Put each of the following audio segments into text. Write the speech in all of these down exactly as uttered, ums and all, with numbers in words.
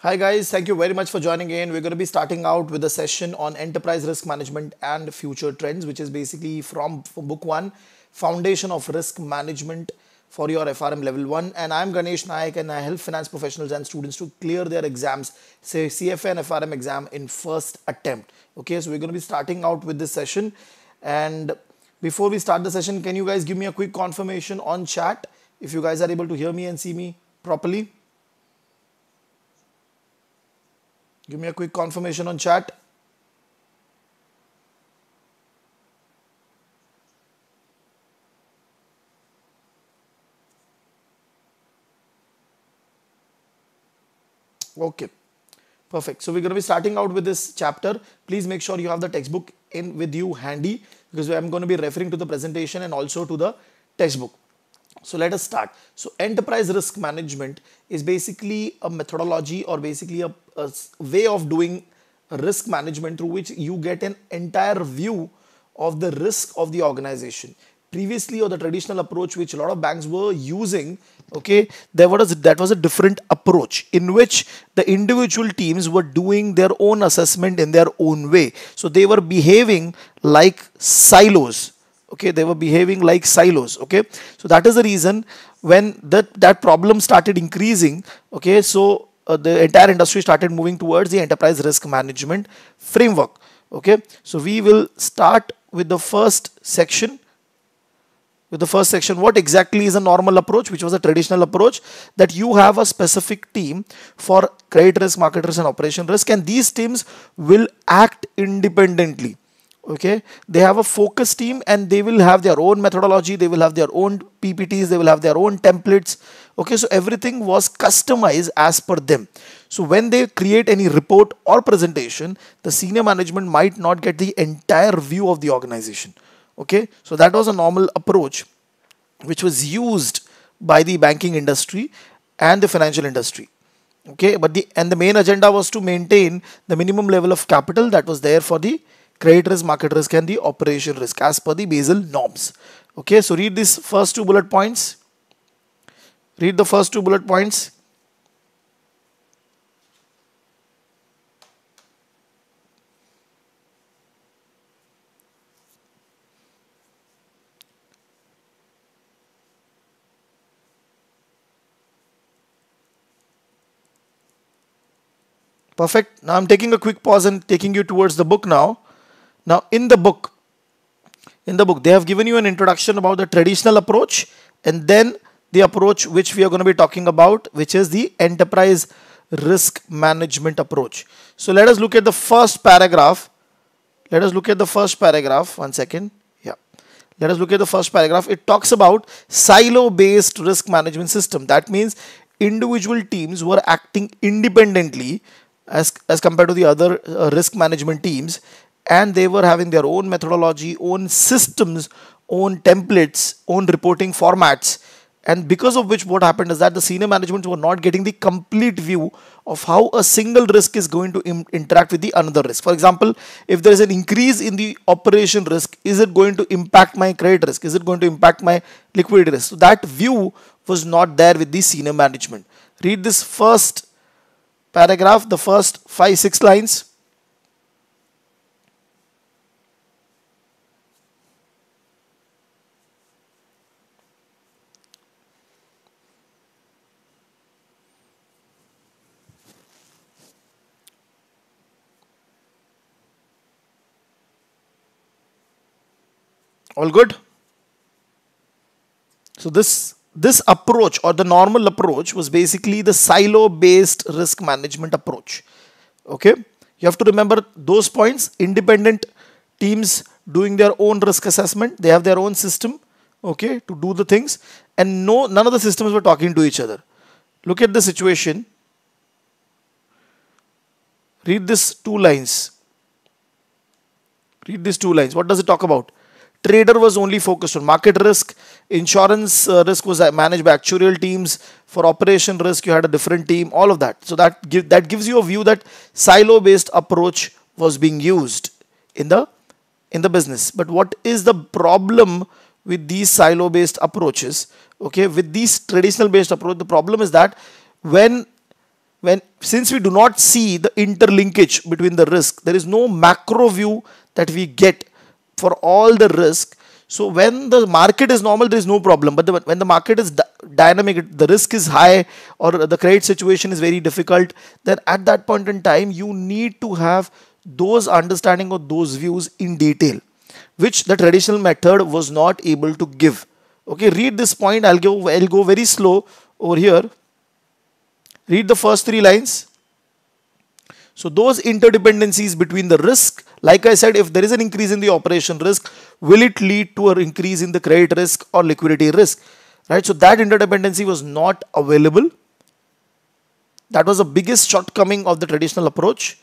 Hi guys, thank you very much for joining in. We're going to be starting out with a session on enterprise risk management and future trends, which is basically from, from book one, Foundation of Risk Management for your F R M level one. And I'm Ganesh Nayak and I help finance professionals and students to clear their exams, say C F A and F R M exam in first attempt. Okay, so we're going to be starting out with this session. And before we start the session, can you guys give me a quick confirmation on chat if you guys are able to hear me and see me properly? Give me a quick confirmation on chat. Okay, perfect. So we're going to be starting out with this chapter. Please make sure you have the textbook in with you handy because I'm going to be referring to the presentation and also to the textbook. So let us start. So enterprise risk management is basically a methodology or basically a, a way of doing risk management through which you get an entire view of the risk of the organization. Previously, or the traditional approach which a lot of banks were using, okay, there was that was a different approach in which the individual teams were doing their own assessment in their own way. So they were behaving like silos. Okay, they were behaving like silos. Okay, so that is the reason when that that problem started increasing. Okay, so uh, the entire industry started moving towards the enterprise risk management framework. Okay, so we will start with the first section. With the first section, what exactly is a normal approach, which was a traditional approach, that you have a specific team for credit risk, market risk, and operation risk, and these teams will act independently. Okay, they have a focus team and they will have their own methodology, they will have their own P P Ts, they will have their own templates. Okay, so everything was customized as per them. So when they create any report or presentation, the senior management might not get the entire view of the organization. Okay, so that was a normal approach which was used by the banking industry and the financial industry. Okay, but the and the main agenda was to maintain the minimum level of capital that was there for the credit risk, market risk, and the operation risk as per the Basel norms. Okay, so read these first two bullet points. Read the first two bullet points. Perfect. Now I'm taking a quick pause and taking you towards the book now. Now in the book, in the book, they have given you an introduction about the traditional approach and then the approach which we are going to be talking about, which is the enterprise risk management approach. So let us look at the first paragraph. Let us look at the first paragraph. One second. Yeah. Let us look at the first paragraph. It talks about silo-based risk management system. That means individual teams were acting independently as, as compared to the other uh, risk management teams, and they were having their own methodology, own systems, own templates, own reporting formats, and because of which what happened is that the senior management were not getting the complete view of how a single risk is going to interact with the another risk. For example, if there is an increase in the operation risk, is it going to impact my credit risk? Is it going to impact my liquidity risk? So that view was not there with the senior management. Read this first paragraph, the first five, six lines. All good? So this this approach or the normal approach was basically the silo based risk management approach. Okay, you have to remember those points. Independent teams doing their own risk assessment, they have their own system, okay, to do the things, and no none of the systems were talking to each other. Look at the situation. Read this two lines. Read these two lines. What does it talk about? Trader was only focused on market risk. Insurance uh, risk was managed by actuarial teams. For operation risk, you had a different team. All of that. So that give, that gives you a view that silo-based approach was being used in the in the business. But what is the problem with these silo-based approaches? Okay, with these traditional-based approach, the problem is that when when since we do not see the interlinkage between the risk, there is no macro view that we get for all the risk. So when the market is normal, there is no problem. But the, when the market is dynamic, the risk is high, or the credit situation is very difficult, then at that point in time, you need to have those understanding of those views in detail, which the traditional method was not able to give. Okay, read this point. I'll go, I'll go very slow over here. Read the first three lines. So those interdependencies between the risk, like I said, if there is an increase in the operation risk, will it lead to an increase in the credit risk or liquidity risk? Right? So that interdependency was not available. That was the biggest shortcoming of the traditional approach.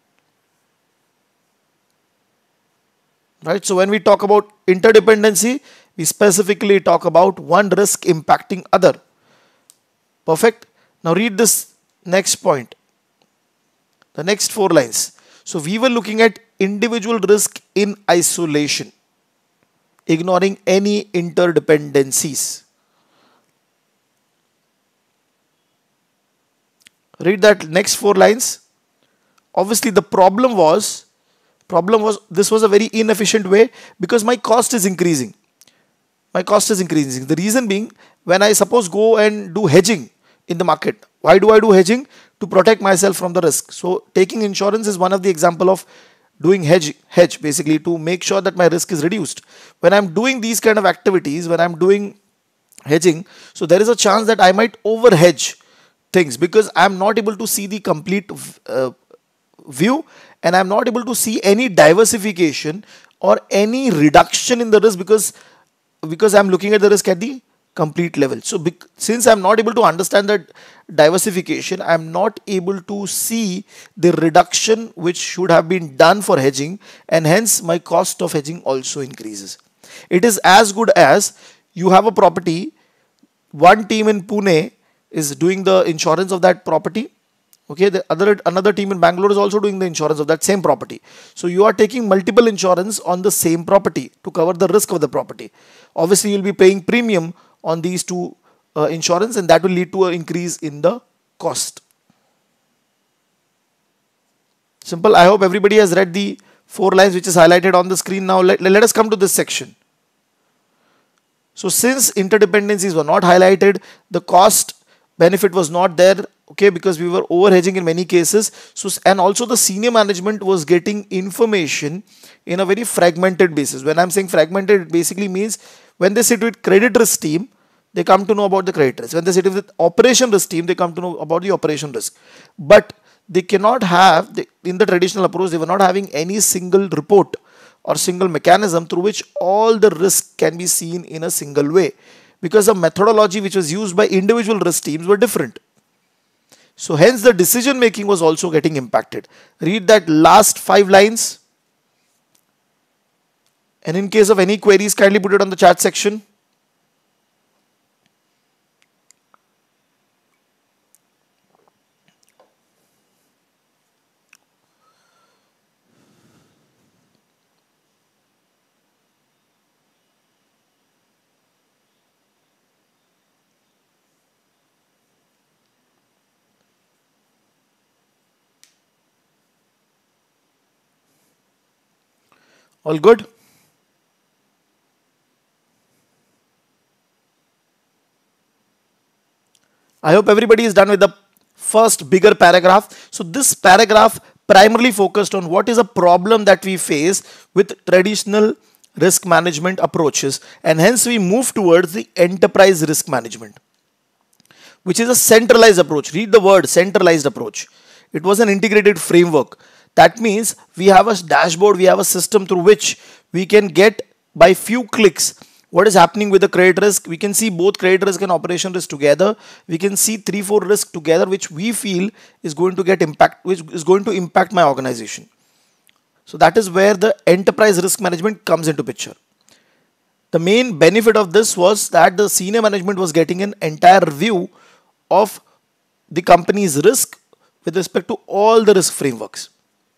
Right? So when we talk about interdependency, we specifically talk about one risk impacting other. Perfect. Now read this next point. The next four lines. So we were looking at individual risk in isolation, ignoring any interdependencies. Read that next four lines. Obviously the problem was, problem was this was a very inefficient way because my cost is increasing. My cost is increasing. The reason being, when I suppose go and do hedging in the market. Why do I do hedging? To protect myself from the risk. So taking insurance is one of the example of doing hedge, hedge basically to make sure that my risk is reduced. When I'm doing these kind of activities, when I'm doing hedging, so there is a chance that I might over hedge things because I'm not able to see the complete uh, view, and I'm not able to see any diversification or any reduction in the risk because, because I'm looking at the risk at the complete level. So since I'm not able to understand that diversification, I'm not able to see the reduction which should have been done for hedging, and hence my cost of hedging also increases. It is as good as you have a property, one team in Pune is doing the insurance of that property. Okay, the other another team in Bangalore is also doing the insurance of that same property. So you are taking multiple insurance on the same property to cover the risk of the property. Obviously, you'll be paying premium on these two uh, insurance, and that will lead to an increase in the cost. Simple. I hope everybody has read the four lines which is highlighted on the screen. Now let, let us come to this section. So since interdependencies were not highlighted, the cost benefit was not there. Okay, because we were over hedging in many cases. So, and also the senior management was getting information in a very fragmented basis. When I'm saying fragmented, it basically means when they sit with credit risk team, they come to know about the credit risk. When they sit with operation risk team, they come to know about the operation risk. But they cannot have, they, in the traditional approach, they were not having any single report or single mechanism through which all the risk can be seen in a single way. Because the methodology which was used by individual risk teams were different. So hence the decision making was also getting impacted. Read that last five lines. And in case of any queries, kindly put it on the chat section. All good? I hope everybody is done with the first bigger paragraph. So this paragraph primarily focused on what is a problem that we face with traditional risk management approaches, and hence we move towards the enterprise risk management, which is a centralized approach. Read the word centralized approach. It was an integrated framework. That means we have a dashboard, we have a system through which we can get by few clicks what is happening with the credit risk. We can see both credit risk and operation risk together. We can see three, four risks together, which we feel is going to get impact, which is going to impact my organization. So that is where the enterprise risk management comes into picture. The main benefit of this was that the senior management was getting an entire view of the company's risk with respect to all the risk frameworks.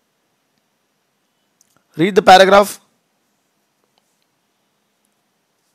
Read the paragraph.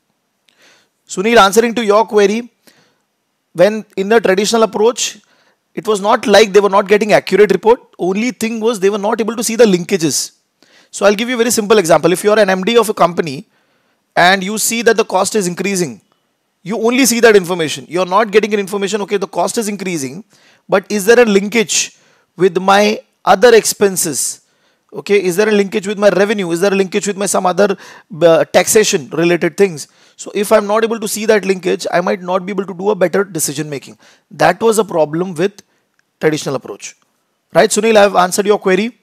Sunil, answering to your query, when in the traditional approach, it was not like they were not getting accurate report. Only thing was they were not able to see the linkages. So I'll give you a very simple example. If you are an M D of a company and you see that the cost is increasing, you only see that information. You're not getting an information, okay, the cost is increasing, but is there a linkage with my other expenses? Okay, is there a linkage with my revenue? Is there a linkage with my some other uh, taxation related things? So if I'm not able to see that linkage, I might not be able to do a better decision making. That was a problem with traditional approach. Right, Sunil, I have answered your query.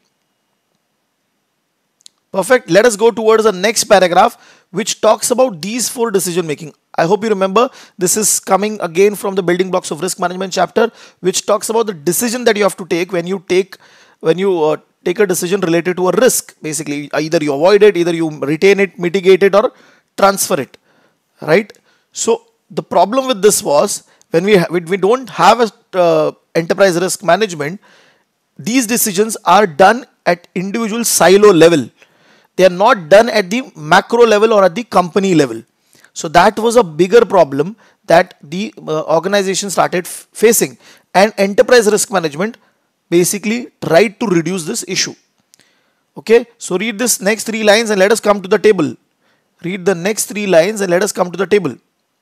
Perfect. Let us go towards the next paragraph, which talks about these four decision making. I hope you remember this is coming again from the building blocks of risk management chapter, which talks about the decision that you have to take when you take when you uh, take a decision related to a risk. Basically, either you avoid it, either you retain it, mitigate it, or transfer it. Right. So the problem with this was when we when we don't have a uh, enterprise risk management, these decisions are done at individual silo level. They are not done at the macro level or at the company level. So that was a bigger problem that the uh, organization started facing, and enterprise risk management basically tried to reduce this issue. Okay, so read this next three lines and let us come to the table. Read the next three lines and let us come to the table.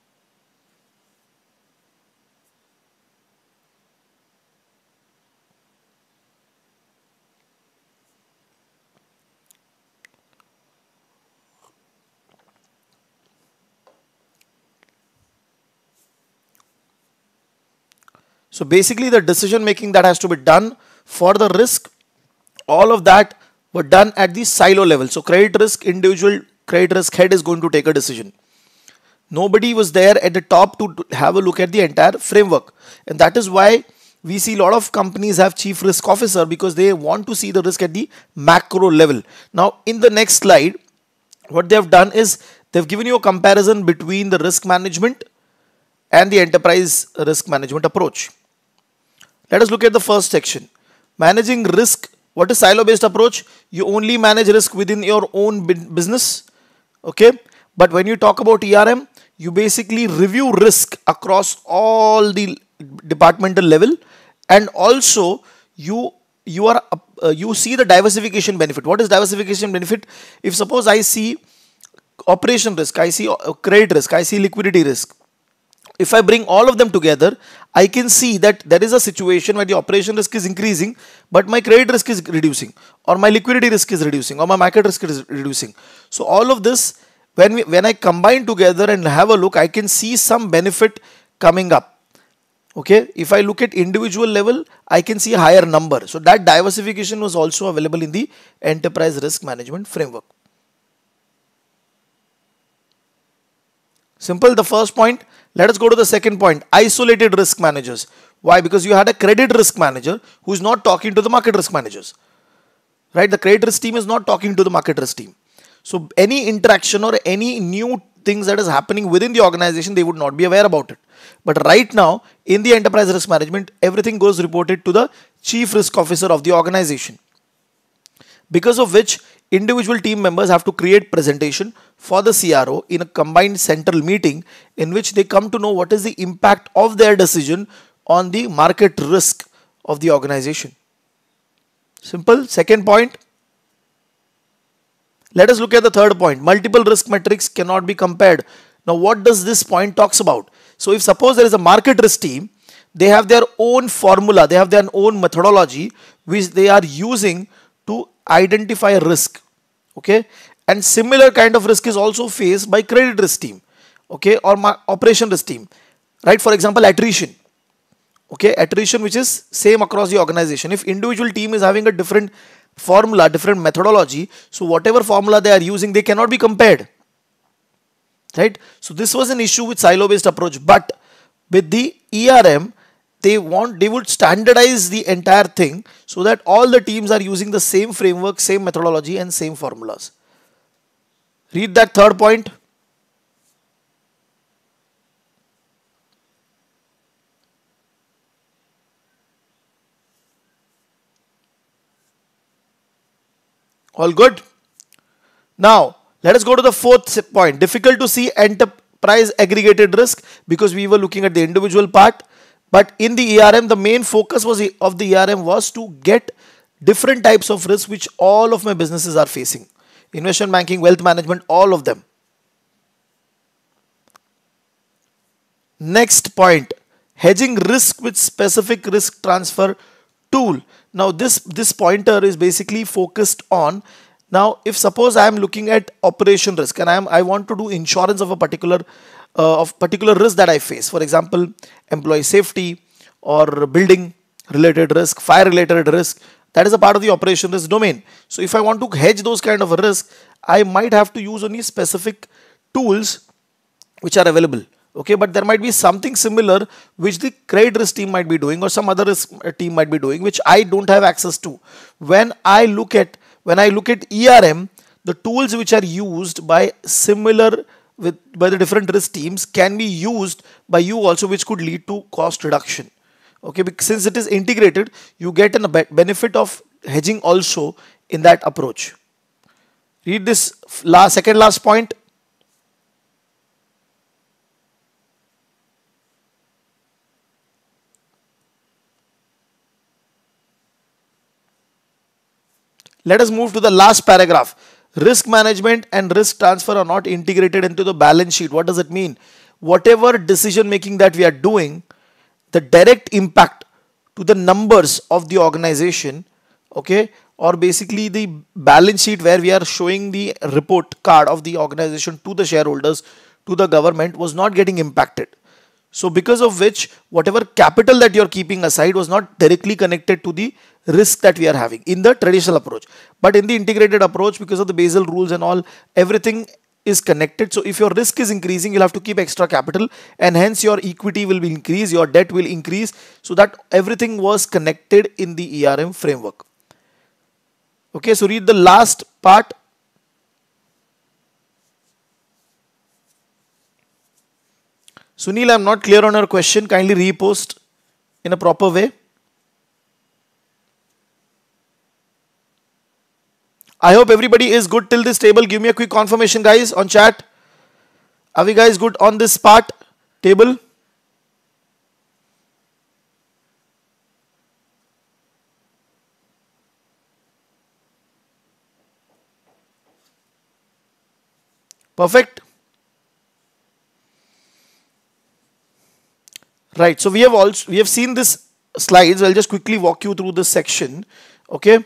So basically the decision making that has to be done for the risk, all of that were done at the silo level. So credit risk, individual credit risk head is going to take a decision. Nobody was there at the top to have a look at the entire framework. And that is why we see a lot of companies have chief risk officer, because they want to see the risk at the macro level. Now in the next slide, what they have done is they've given you a comparison between the risk management and the enterprise risk management approach. Let us look at the first section. Managing risk. What is silo based approach? You only manage risk within your own business. Okay. But when you talk about E R M, you basically review risk across all the departmental level, and also you you are uh, you see the diversification benefit. What is diversification benefit? If suppose I see operation risk, I see credit risk, I see liquidity risk. If I bring all of them together, I can see that there is a situation where the operation risk is increasing, but my credit risk is reducing, or my liquidity risk is reducing, or my market risk is reducing. So all of this, when we, when I combine together and have a look, I can see some benefit coming up. Okay, if I look at individual level, I can see a higher number. So that diversification was also available in the enterprise risk management framework. Simple, the first point. Let us go to the second point, isolated risk managers. Why? Because you had a credit risk manager who is not talking to the market risk managers. Right? The credit risk team is not talking to the market risk team. So any interaction or any new things that is happening within the organization, they would not be aware about it. But right now, in the enterprise risk management, everything goes reported to the chief risk officer of the organization. Because of which, individual team members have to create presentation for the C R O in a combined central meeting, in which they come to know what is the impact of their decision on the market risk of the organization. Simple. Second point. Let us look at the third point. Multiple risk metrics cannot be compared. Now what does this point talks about? So if suppose there is a market risk team, they have their own formula, they have their own methodology which they are using to identify a risk. Okay, and similar kind of risk is also faced by credit risk team, okay, or operation risk team, right? For example, attrition. Okay, attrition which is same across the organization. If individual team is having a different formula, different methodology, so whatever formula they are using, they cannot be compared, right? So this was an issue with silo based approach, but with the E R M, they want they would standardize the entire thing so that all the teams are using the same framework, same methodology, and same formulas. Read that third point. All good? Now, let us go to the fourth point. Difficult to see enterprise aggregated risk, because we were looking at the individual part. But in the E R M, the main focus was of the E R M was to get different types of risk which all of my businesses are facing. Investment banking, wealth management, all of them. Next point, hedging risk with specific risk transfer tool. Now this, this pointer is basically focused on, now if suppose I am looking at operation risk and I am I want to do insurance of a particular uh, of particular risk that I face. For example, employee safety or building related risk, fire related risk, that is a part of the operation risk domain. So if I want to hedge those kind of a risk, I might have to use only specific tools which are available. Okay, but there might be something similar which the credit risk team might be doing or some other risk team might be doing which I don't have access to. When I look at when I look at E R M, the tools which are used by similar with by the different risk teams can be used by you also, which could lead to cost reduction. Okay, because since it is integrated, you get a benefit of hedging also in that approach. Read this last second last point. Let us move to the last paragraph. Risk management and risk transfer are not integrated into the balance sheet. What does it mean? Whatever decision making that we are doing, the direct impact to the numbers of the organization, okay, or basically the balance sheet where we are showing the report card of the organization to the shareholders, to the government, was not getting impacted. So because of which, whatever capital that you're keeping aside was not directly connected to the risk that we are having in the traditional approach. But in the integrated approach, because of the Basel rules and all, everything is connected. So if your risk is increasing, you'll have to keep extra capital and hence your equity will be increased, your debt will increase. So that everything was connected in the E R M framework. Okay, so read the last part. Sunil, I'm not clear on your question. Kindly repost in a proper way. I hope everybody is good till this table. Give me a quick confirmation, guys, on chat. Are we guys good on this part, table? Perfect. Right, so we have also we have seen this slides. I'll just quickly walk you through this section. Okay.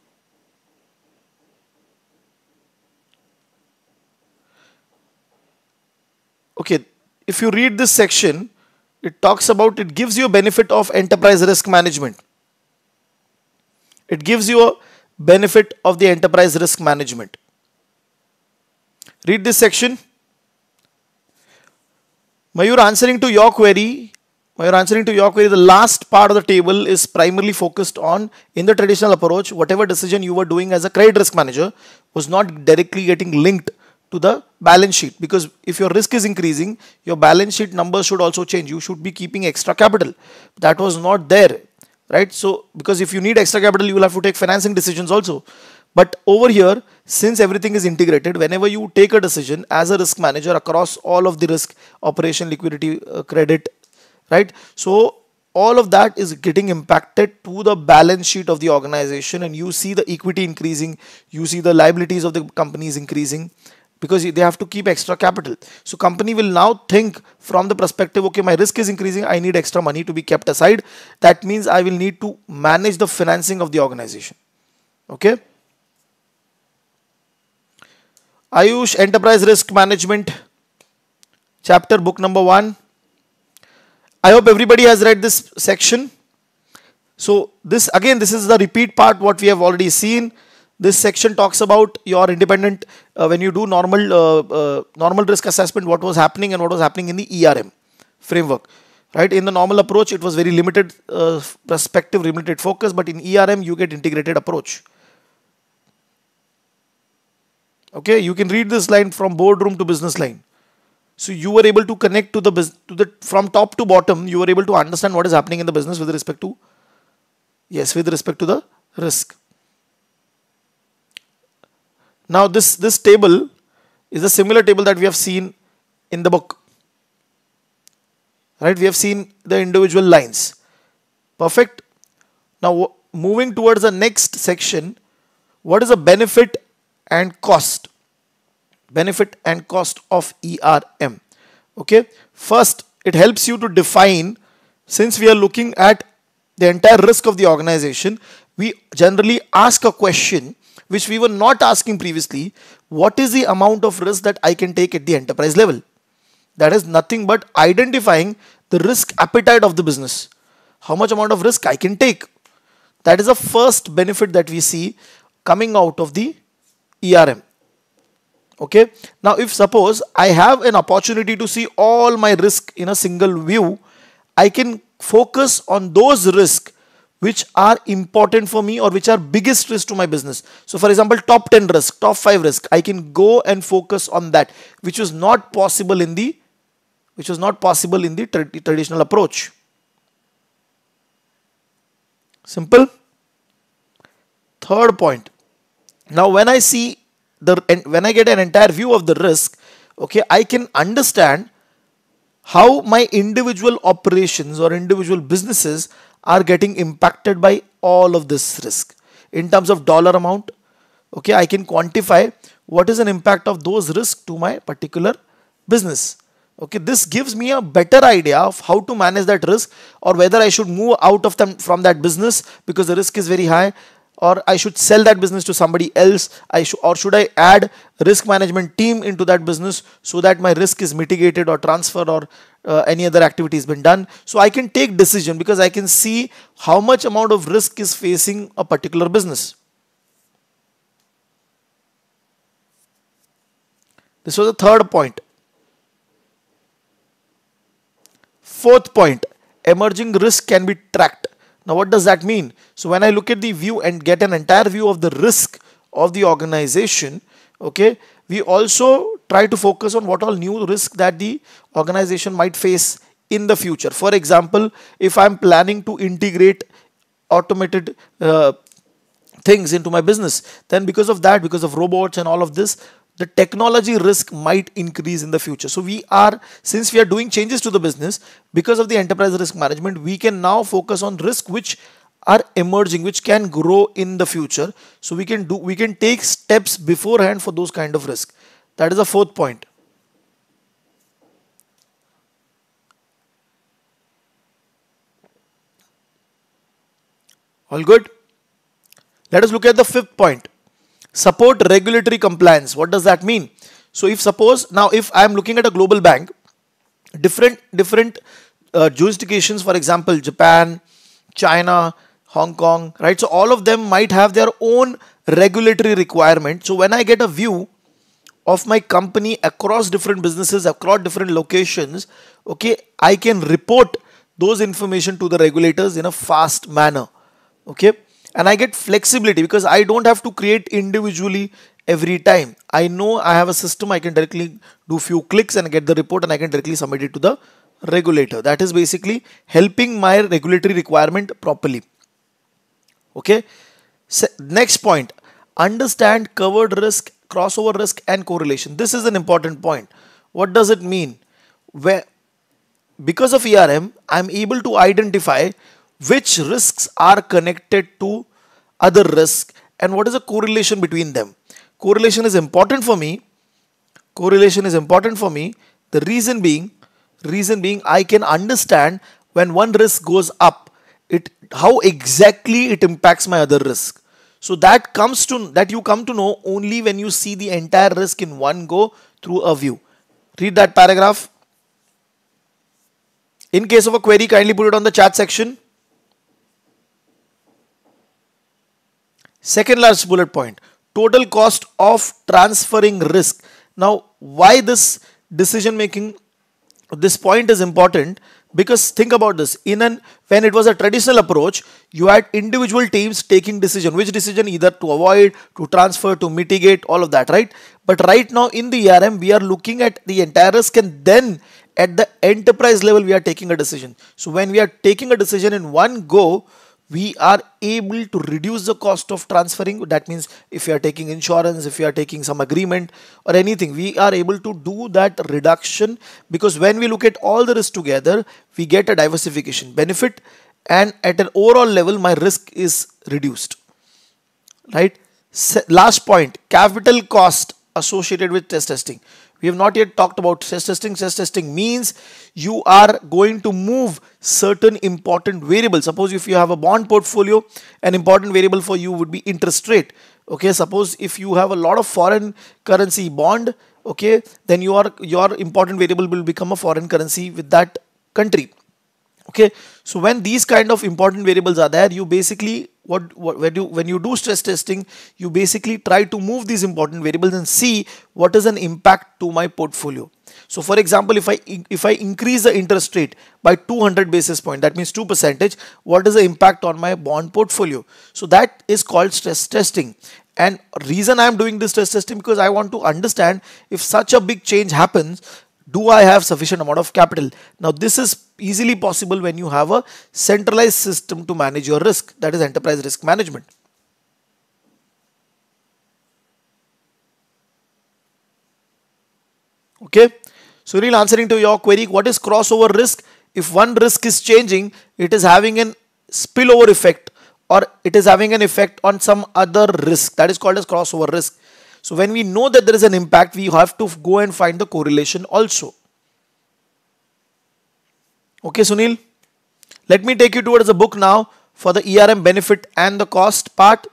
Okay, if you read this section, it talks about, it gives you a benefit of enterprise risk management. It gives you a benefit of the enterprise risk management. Read this section. Mayur, answering to your query, Mayur, answering to your query, the last part of the table is primarily focused on, in the traditional approach, whatever decision you were doing as a credit risk manager was not directly getting linked to the balance sheet, because if your risk is increasing, your balance sheet numbers should also change. You should be keeping extra capital. That was not there, right? So because if you need extra capital, you will have to take financing decisions also. But over here, since everything is integrated, whenever you take a decision as a risk manager across all of the risk, operation, liquidity, uh, credit, right? So all of that is getting impacted to the balance sheet of the organization, and you see the equity increasing, you see the liabilities of the companies increasing, because they have to keep extra capital. So company will now think from the perspective, okay, my risk is increasing, I need extra money to be kept aside. That means I will need to manage the financing of the organization. Okay. Ayush, Enterprise Risk Management, chapter, book number one. I hope everybody has read this section. So this, again, this is the repeat part, what we have already seen. This section talks about your independent, uh, when you do normal uh, uh, normal risk assessment, what was happening and what was happening in the E R M framework. Right? In the normal approach, it was very limited uh, perspective, limited focus, but in E R M, you get integrated approach. Okay, you can read this line from boardroom to business line. So you were able to connect to the business, to the from top to bottom, you were able to understand what is happening in the business with respect to, yes, with respect to the risk. Now this, this table is a similar table that we have seen in the book. right? We have seen the individual lines. Perfect. Now moving towards the next section, what is the benefit and cost? Benefit and cost of E R M. Okay, first it helps you to define, since we are looking at the entire risk of the organization, we generally ask a question which we were not asking previously. What is the amount of risk that I can take at the enterprise level? That is nothing but identifying the risk appetite of the business. How much amount of risk I can take. That is the first benefit that we see coming out of the E R M. Okay. Now, if suppose I have an opportunity to see all my risk in a single view, I can focus on those risks which are important for me or which are biggest risk to my business. So for example, top ten risk, top five risk, I can go and focus on that, which was not possible in the which was not possible in the tra traditional approach. Simple. Third point. Now when I see the when I get an entire view of the risk, okay, I can understand how my individual operations or individual businesses are getting impacted by all of this risk in terms of dollar amount. Okay, I can quantify what is an impact of those risks to my particular business. Okay, this gives me a better idea of how to manage that risk, or whether I should move out of them from that business because the risk is very high, or I should sell that business to somebody else. I should or should I add risk management team into that business so that my risk is mitigated or transferred, or uh, any other activity has been done. So I can take decision because I can see how much amount of risk is facing a particular business. This was the third point. Fourth point, emerging risk can be tracked. Now what does that mean? So when I look at the view and get an entire view of the risk of the organization, okay, we also try to focus on what all new risk that the organization might face in the future. For example, if I'm planning to integrate automated uh, things into my business, then because of that, because of robots and all of this, the technology risk might increase in the future. So we are, since we are doing changes to the business, because of the enterprise risk management, we can now focus on risk which are emerging, which can grow in the future. So we can do, we can take steps beforehand for those kind of risk. That is the fourth point. All good? Let us look at the fifth point. Support regulatory compliance. What does that mean? So if suppose now if I am looking at a global bank, different different uh, jurisdictions, for example, Japan, China, Hong Kong, right? So all of them might have their own regulatory requirement. So when I get a view of my company across different businesses, across different locations, okay, I can report those information to the regulators in a fast manner. Okay. And I get flexibility because I don't have to create individually every time. I know I have a system, I can directly do few clicks and get the report, and I can directly submit it to the regulator. That is basically helping my regulatory requirement properly. Okay. So next point, understand covered risk, crossover risk and correlation. This is an important point. What does it mean? Where, because of E R M, I am able to identify which risks are connected to other risks and what is the correlation between them. Correlation is important for me. Correlation is important for me. The reason being, reason being I can understand when one risk goes up, it how exactly it impacts my other risk. So that comes to that you come to know only when you see the entire risk in one go through a view. Read that paragraph. In case of a query, kindly put it on the chat section. Second last bullet point, total cost of transferring risk. Now, why this decision making, this point is important, because think about this. In an when it was a traditional approach, you had individual teams taking decision, which decision either to avoid, to transfer, to mitigate, all of that, right? But right now in the E R M, we are looking at the entire risk, and then at the enterprise level, we are taking a decision. So when we are taking a decision in one go, we are able to reduce the cost of transferring. That means if you are taking insurance, if you are taking some agreement or anything, we are able to do that reduction, because when we look at all the risk together, we get a diversification benefit, and at an overall level my risk is reduced, right? Last point, capital cost associated with stress testing. We have not yet talked about stress testing. Stress testing means you are going to move certain important variables. Suppose if you have a bond portfolio, an important variable for you would be interest rate. Okay, suppose if you have a lot of foreign currency bond, okay, then your your important variable will become a foreign currency with that country. Okay, so when these kind of important variables are there, you basically what, what when you when you do stress testing, you basically try to move these important variables and see what is an impact to my portfolio. So for example, if I if I increase the interest rate by two hundred basis point, that means two percentage, what is the impact on my bond portfolio? So that is called stress testing. And reason I am doing this stress testing, because I want to understand if such a big change happens, do I have sufficient amount of capital? Now this is easily possible when you have a centralized system to manage your risk, that is enterprise risk management. Okay, so Sunil, answering to your query, what is crossover risk? If one risk is changing, it is having an spillover effect, or it is having an effect on some other risk, that is called as crossover risk. So when we know that there is an impact, we have to go and find the correlation also. Okay, Sunil, let me take you towards the book now for the E R M benefit and the cost part.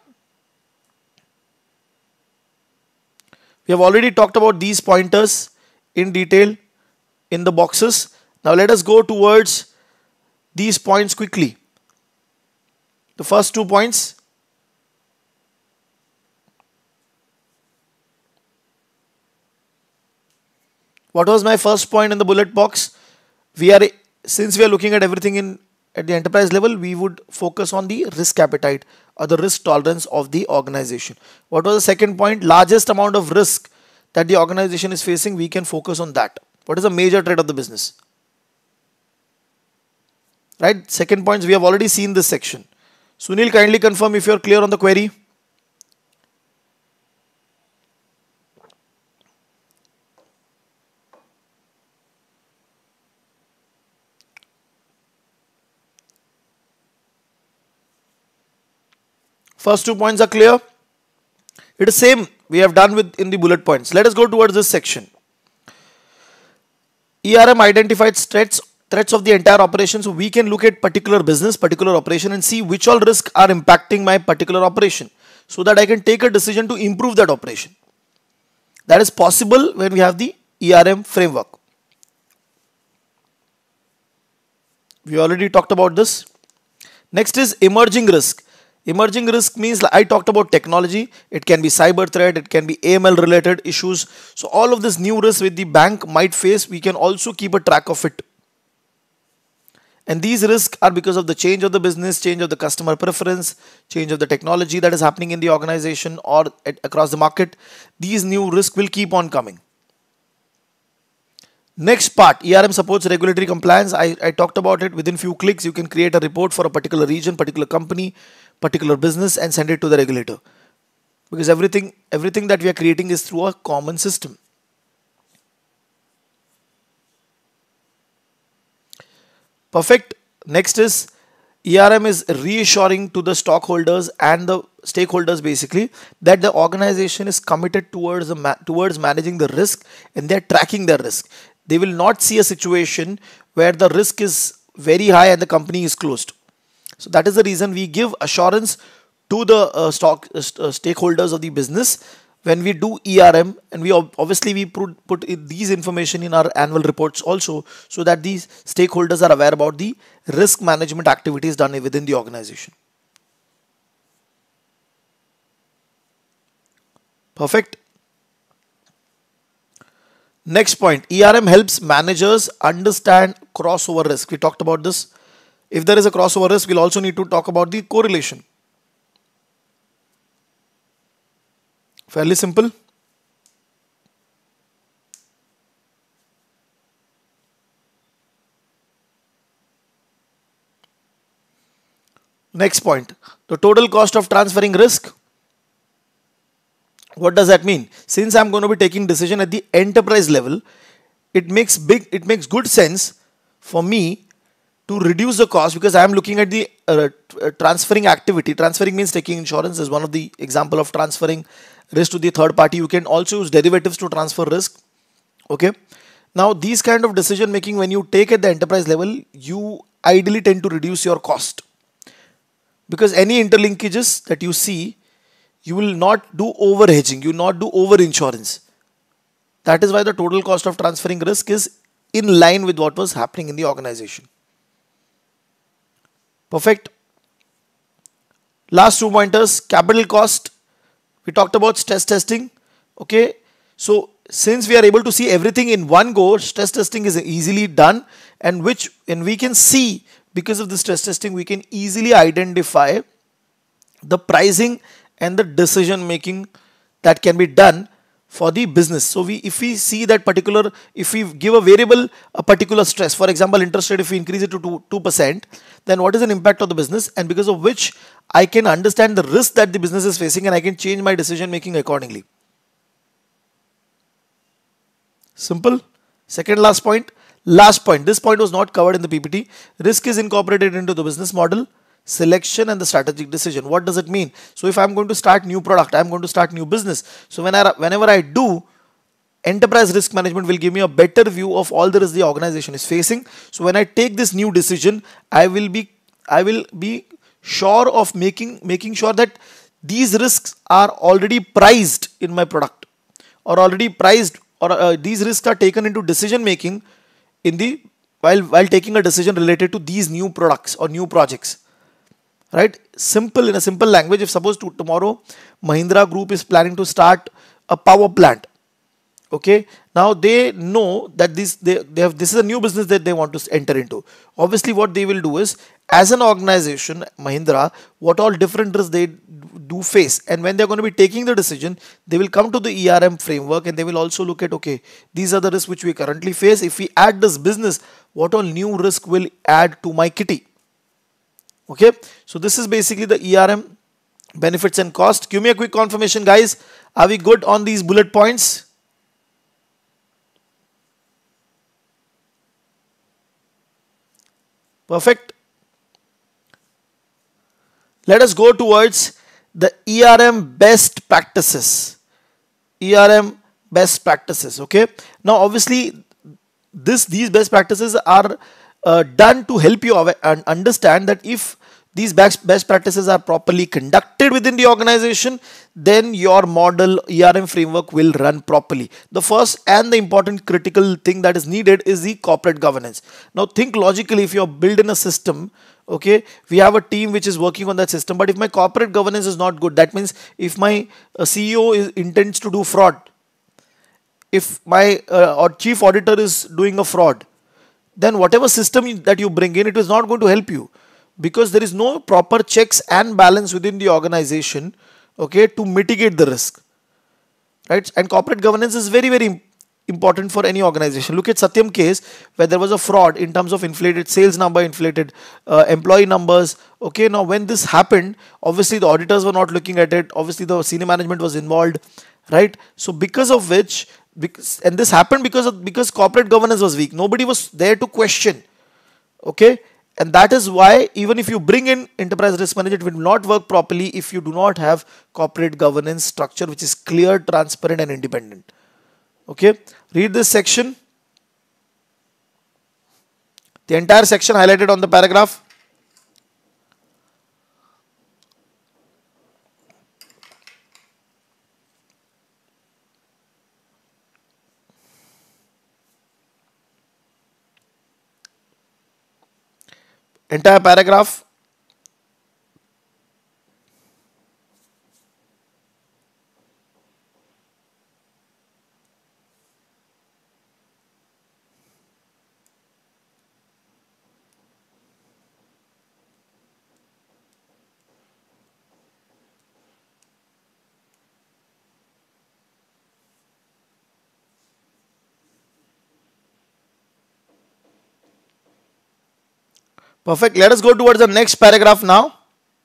We have already talked about these pointers in detail in the boxes. Now let us go towards these points quickly. The first two points. What was my first point in the bullet box? We are, since we are looking at everything in at the enterprise level, we would focus on the risk appetite or the risk tolerance of the organization. What was the second point? Largest amount of risk that the organization is facing, we can focus on that. What is the major threat of the business? Right? Second points, we have already seen this section. Sunil, kindly confirm if you are clear on the query. First two points are clear. It is same we have done with in the bullet points. Let us go towards this section. E R M identified threats threats of the entire operation. So we can look at particular business, particular operation, and see which all risks are impacting my particular operation, so that I can take a decision to improve that operation. That is possible when we have the E R M framework. We already talked about this. Next is emerging risk. Emerging risk means, like I talked about technology, it can be cyber threat, it can be A M L related issues. So all of this new risk with the bank might face, we can also keep a track of it. And these risks are because of the change of the business, change of the customer preference, change of the technology that is happening in the organization or at, across the market. These new risks will keep on coming. Next part, E R M supports regulatory compliance. I, I talked about it. Within few clicks, you can create a report for a particular region, particular company, particular business, and send it to the regulator. Because everything, everything that we are creating is through a common system. Perfect. Next is E R M is reassuring to the stockholders and the stakeholders basically that the organization is committed towards the ma towards managing the risk, and they are tracking their risk. They will not see a situation where the risk is very high and the company is closed. So that is the reason we give assurance to the uh, stock uh, stakeholders of the business when we do E R M, and we obviously we put, put these information in our annual reports also, so that these stakeholders are aware about the risk management activities done within the organization. Perfect. Next point, E R M helps managers understand crossover risk. We talked about this. If there is a crossover risk, we'll also need to talk about the correlation. Fairly simple. Next point, the total cost of transferring risk. What does that mean? Since I'm going to be taking decision at the enterprise level, it makes big, it makes good sense for me to reduce the cost, because I am looking at the uh, transferring activity. Transferring means taking insurance is one of the example of transferring risk to the third party. You can also use derivatives to transfer risk. Okay. Now these kind of decision making, when you take at the enterprise level, you ideally tend to reduce your cost, because any interlinkages that you see, you will not do over hedging, you will not do over insurance. That is why the total cost of transferring risk is in line with what was happening in the organization. Perfect. Last two pointers, capital cost. We talked about stress testing. Okay. So since we are able to see everything in one go, stress testing is easily done, and which, and we can see, because of the stress testing, we can easily identify the pricing and the decision making that can be done for the business. So we, if we see that particular, if we give a variable a particular stress, for example, interest rate, if we increase it to two percent, then what is an impact of the business, and because of which I can understand the risk that the business is facing, and I can change my decision making accordingly. Simple. Second last point. Last point. This point was not covered in the P P T. Risk is incorporated into the business model, selection, and the strategic decision. What does it mean? So if I'm going to start new product, I'm going to start new business. So when I, whenever I do, enterprise risk management will give me a better view of all the risk the organization is facing. So when I take this new decision, I will be I will be sure of making making sure that these risks are already priced in my product, or already priced, or uh, these risks are taken into decision making in the while while taking a decision related to these new products or new projects. Right? Simple, in a simple language, if suppose to, tomorrow Mahindra Group is planning to start a power plant. Okay, now they know that this they, they have this is a new business that they want to enter into. Obviously, what they will do is, as an organization, Mahindra, what all different risks they do face, and when they're going to be taking the decision, they will come to the E R M framework, and they will also look at, okay, these are the risks which we currently face. If we add this business, what all new risk will add to my kitty? Okay, so this is basically the E R M benefits and cost. Give me a quick confirmation, guys. Are we good on these bullet points? Perfect. Let us go towards the E R M best practices. E R M best practices. Okay. Now, obviously, this these best practices are uh, done to help you and understand that if these best, best practices are properly conducted within the organization, then your model E R M framework will run properly. The first and the important critical thing that is needed is the corporate governance. Now think logically. If you're building a system, okay, we have a team which is working on that system, but if my corporate governance is not good, that means if my uh, C E O is, intends to do fraud, if my uh, or chief auditor is doing a fraud, then whatever system that you bring in, it is not going to help you, because there is no proper checks and balance within the organization, okay, to mitigate the risk, right? And corporate governance is very, very important for any organization. Look at Satyam case, where there was a fraud in terms of inflated sales number, inflated uh, employee numbers. Okay, now when this happened, obviously the auditors were not looking at it. Obviously the senior management was involved, right? So because of which, because, and this happened because of because corporate governance was weak. Nobody was there to question. Okay. And that is why even if you bring in enterprise risk management, it will not work properly if you do not have corporate governance structure which is clear, transparent, and independent. Okay, read this section. The entire section highlighted on the paragraph. Entire paragraph. Perfect. Let us go towards the next paragraph now.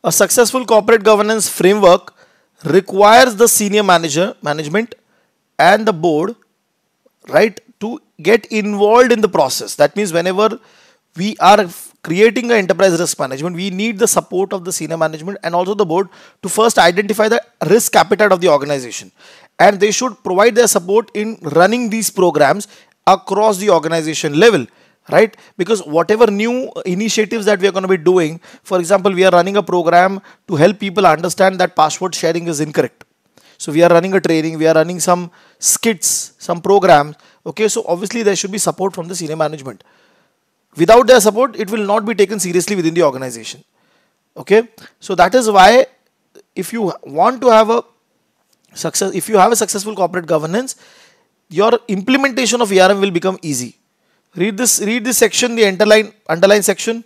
A successful corporate governance framework requires the senior manager, management and the board, right, to get involved in the process. That means whenever we are creating an enterprise risk management, we need the support of the senior management and also the board to first identify the risk appetite of the organization. And they should provide their support in running these programs across the organization level, right? Because whatever new initiatives that we are going to be doing, for example, we are running a program to help people understand that password sharing is incorrect. So we are running a training, we are running some skits, some programs. Okay, so obviously there should be support from the senior management. Without their support, it will not be taken seriously within the organization. Okay, so that is why if you want to have a success, if you have a successful corporate governance, your implementation of E R M will become easy. Read this, read this section, the underline, underline section.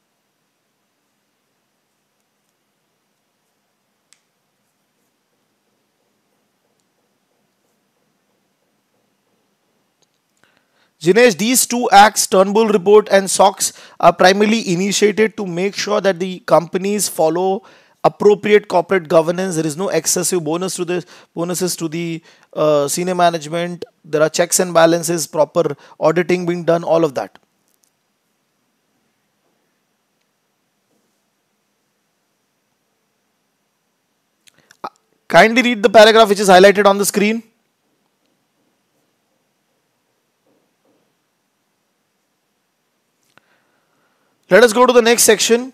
Jinesh, these two acts, Turnbull report and SOX, are primarily initiated to make sure that the companies follow appropriate corporate governance. There is no excessive bonus to the bonuses to the uh, senior management. There are checks and balances, proper auditing being done, all of that. Kindly read the paragraph which is highlighted on the screen. Let us go to the next section.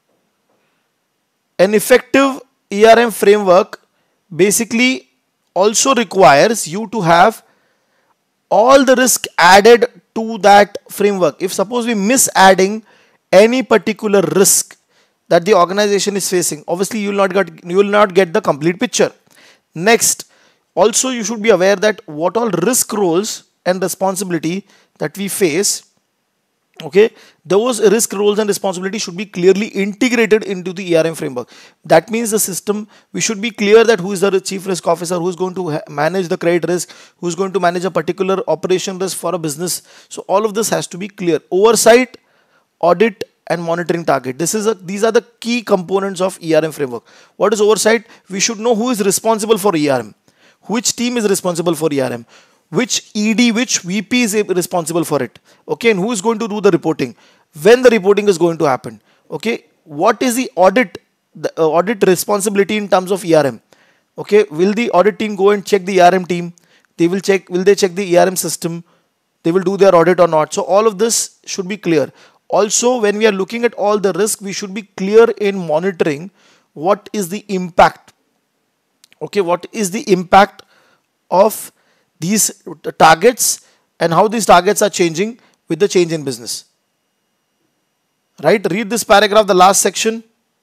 An effective E R M framework basically also requires you to have all the risk added to that framework. If suppose we miss adding any particular risk that the organization is facing, obviously you will not get you will not get the complete picture. Next, also you should be aware that what all risk roles and responsibility that we face, okay, those risk roles and responsibilities should be clearly integrated into the E R M framework. That means the system, we should be clear that who is the chief risk officer, who is going to manage the credit risk, who is going to manage a particular operation risk for a business. So all of this has to be clear. Oversight, audit and monitoring target. This is a, these are the key components of E R M framework. What is oversight? We should know who is responsible for E R M. Which team is responsible for E R M? Which E D, which V P is responsible for it, okay, and who is going to do the reporting, when the reporting is going to happen, okay, what is the audit, the uh, audit responsibility in terms of E R M, okay, will the audit team go and check the E R M team, they will check, will they check the E R M system, they will do their audit or not. So all of this should be clear. Also, when we are looking at all the risk, we should be clear in monitoring what is the impact, okay, what is the impact of these targets and how these targets are changing with the change in business. Right? Read this paragraph, the last section.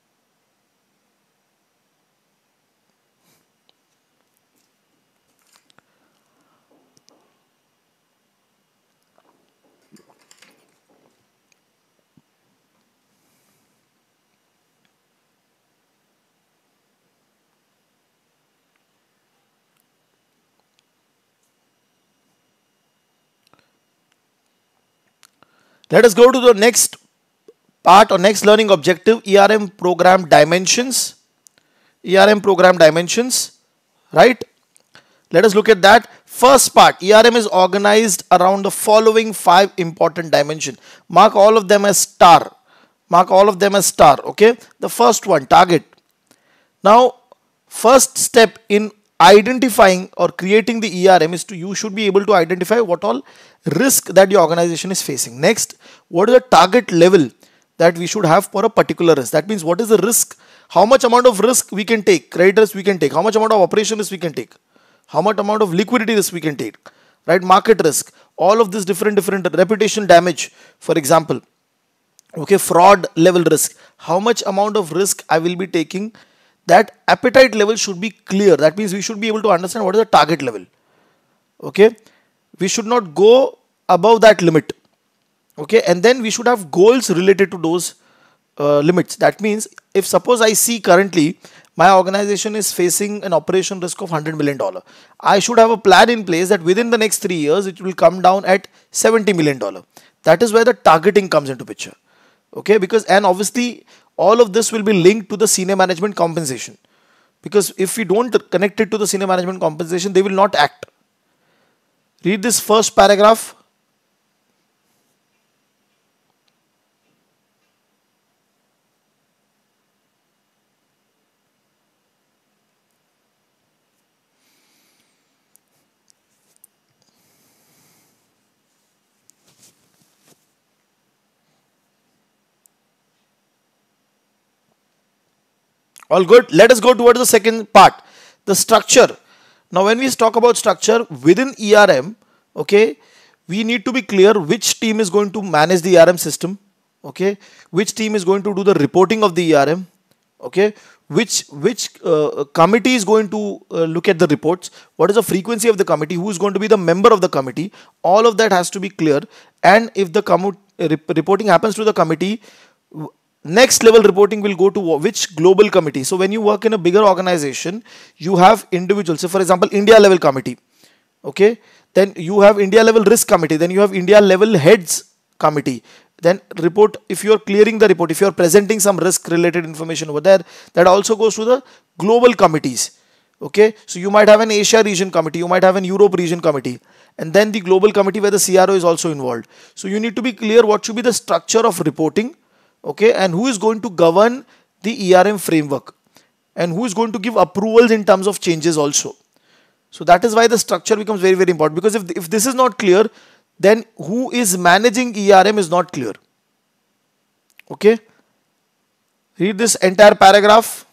Let us go to the next part or next learning objective, E R M program dimensions. E R M program dimensions, right? Let us look at that. First part, E R M is organized around the following five important dimensions. Mark all of them as star. Mark all of them as star, okay? The first one, target. Now, first step in identifying or creating the E R M is to, you should be able to identify what all risk that your organization is facing. Next, what is the target level that we should have for a particular risk? That means what is the risk, how much amount of risk we can take, credit risk we can take, how much amount of operation risk we can take, how much amount of liquidity risk we can take, right? Market risk, all of this different, different reputation damage, for example, okay, fraud level risk, how much amount of risk I will be taking. That appetite level should be clear. That means we should be able to understand what is the target level. Okay, we should not go above that limit. Okay, and then we should have goals related to those uh, limits. That means if suppose I see currently my organization is facing an operation risk of one hundred million dollars, I should have a plan in place that within the next three years it will come down at seventy million dollars. That is where the targeting comes into picture. Okay, because and obviously all of this will be linked to the senior management compensation. Because if we don't connect it to the senior management compensation, they will not act. Read this first paragraph. All good. Let us go towards the second part, the structure. Now, when we talk about structure within E R M, okay, we need to be clear which team is going to manage the E R M system, okay, which team is going to do the reporting of the E R M, okay, which which uh, committee is going to uh, look at the reports, what is the frequency of the committee, who is going to be the member of the committee. All of that has to be clear. And if the commu rep reporting happens to the committee, next level reporting will go to which global committee. So when you work in a bigger organization, you have individuals. So for example, India level committee, okay, then you have India level risk committee, then you have India level heads committee. Then report, if you are clearing the report, if you are presenting some risk related information over there, that also goes to the global committees. Okay, so you might have an Asia region committee, you might have an Europe region committee, and then the global committee where the C R O is also involved. So you need to be clear what should be the structure of reporting, okay, and who is going to govern the E R M framework, and who is going to give approvals in terms of changes also. So that is why the structure becomes very, very important, because if, if this is not clear, then who is managing E R M is not clear. Okay, read this entire paragraph.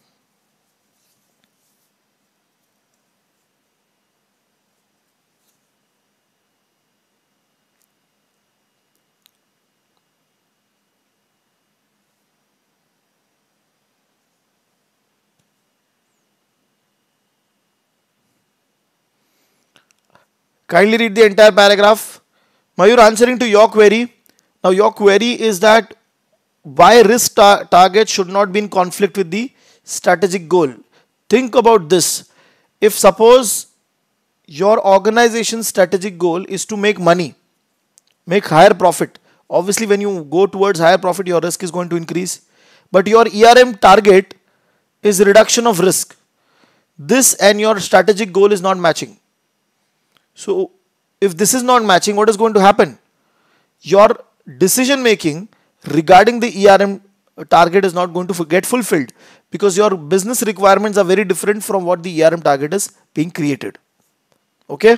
Kindly read the entire paragraph. Mayur, answering to your query. Now your query is that why risk tar target should not be in conflict with the strategic goal. Think about this. If suppose your organization's strategic goal is to make money, make higher profit. Obviously when you go towards higher profit, your risk is going to increase. But your E R M target is reduction of risk. This and your strategic goal is not matching. So if this is not matching, what is going to happen? Your decision making regarding the E R M target is not going to get fulfilled, because your business requirements are very different from what the E R M target is being created. Okay.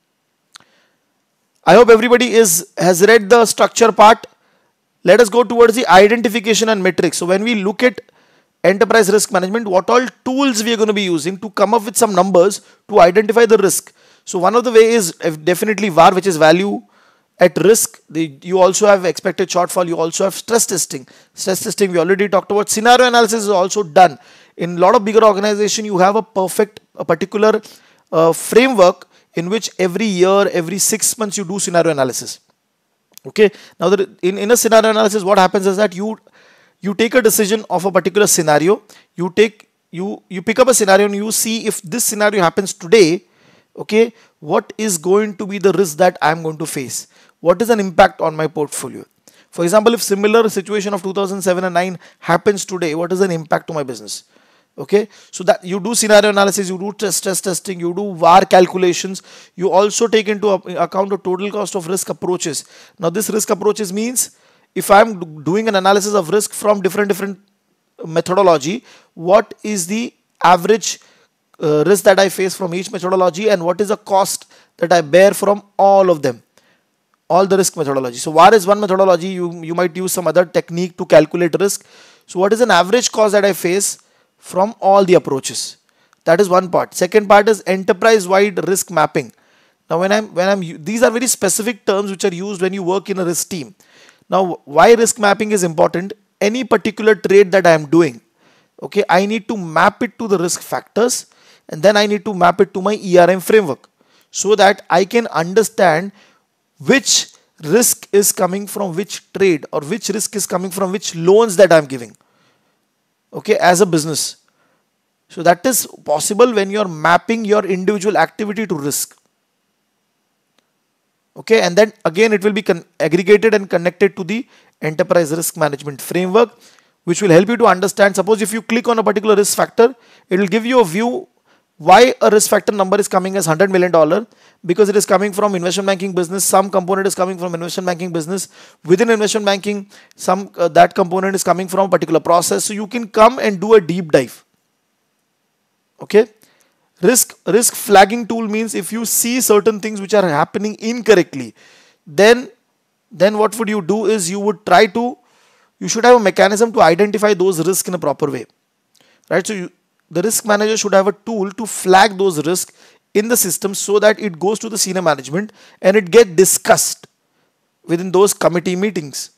I hope everybody is has read the structure part. Let us go towards the identification and metrics. So when we look at enterprise risk management, what all tools we are going to be using to come up with some numbers to identify the risk. So one of the way is definitely V A R, which is value at risk. The, you also have expected shortfall. You also have stress testing. Stress testing, we already talked about. Scenario analysis is also done. In a lot of bigger organization, you have a perfect, a particular uh, framework in which every year, every six months, you do scenario analysis. Okay. Now, the, in, in a scenario analysis, what happens is that you you take a decision of a particular scenario. You take you you pick up a scenario and you see if this scenario happens today. Okay, what is going to be the risk that I am going to face? What is an impact on my portfolio? For example, if similar situation of two thousand seven and nine happens today, what is an impact to my business? Okay, so that you do scenario analysis, you do stress, stress testing, you do V A R calculations, you also take into account the total cost of risk approaches. Now this risk approaches means if I am doing an analysis of risk from different different methodology, what is the average Uh, risk that I face from each methodology, and what is the cost that I bear from all of them, all the risk methodology. So V A R is one methodology. You, you might use some other technique to calculate risk. So what is an average cost that I face from all the approaches? That is one part. Second part is enterprise wide risk mapping. Now when I'm, when I'm, these are very specific terms which are used when you work in a risk team. Now why risk mapping is important? Any particular trade that I am doing, okay, I need to map it to the risk factors, and then I need to map it to my E R M framework so that I can understand which risk is coming from which trade, or which risk is coming from which loans that I'm giving, okay, as a business. So that is possible when you're mapping your individual activity to risk. Okay, and then again it will be aggregated and connected to the enterprise risk management framework, which will help you to understand. Suppose if you click on a particular risk factor, it will give you a view why a risk factor number is coming as one hundred million dollars, because it is coming from investment banking business. Some component is coming from investment banking business. Within investment banking, some uh, that component is coming from a particular process. So you can come and do a deep dive. Okay. Risk risk flagging tool means if you see certain things which are happening incorrectly, then then what would you do is you would try to, you should have a mechanism to identify those risks in a proper way, right? So you, the risk manager should have a tool to flag those risks in the system so that it goes to the senior management and it get discussed within those committee meetings.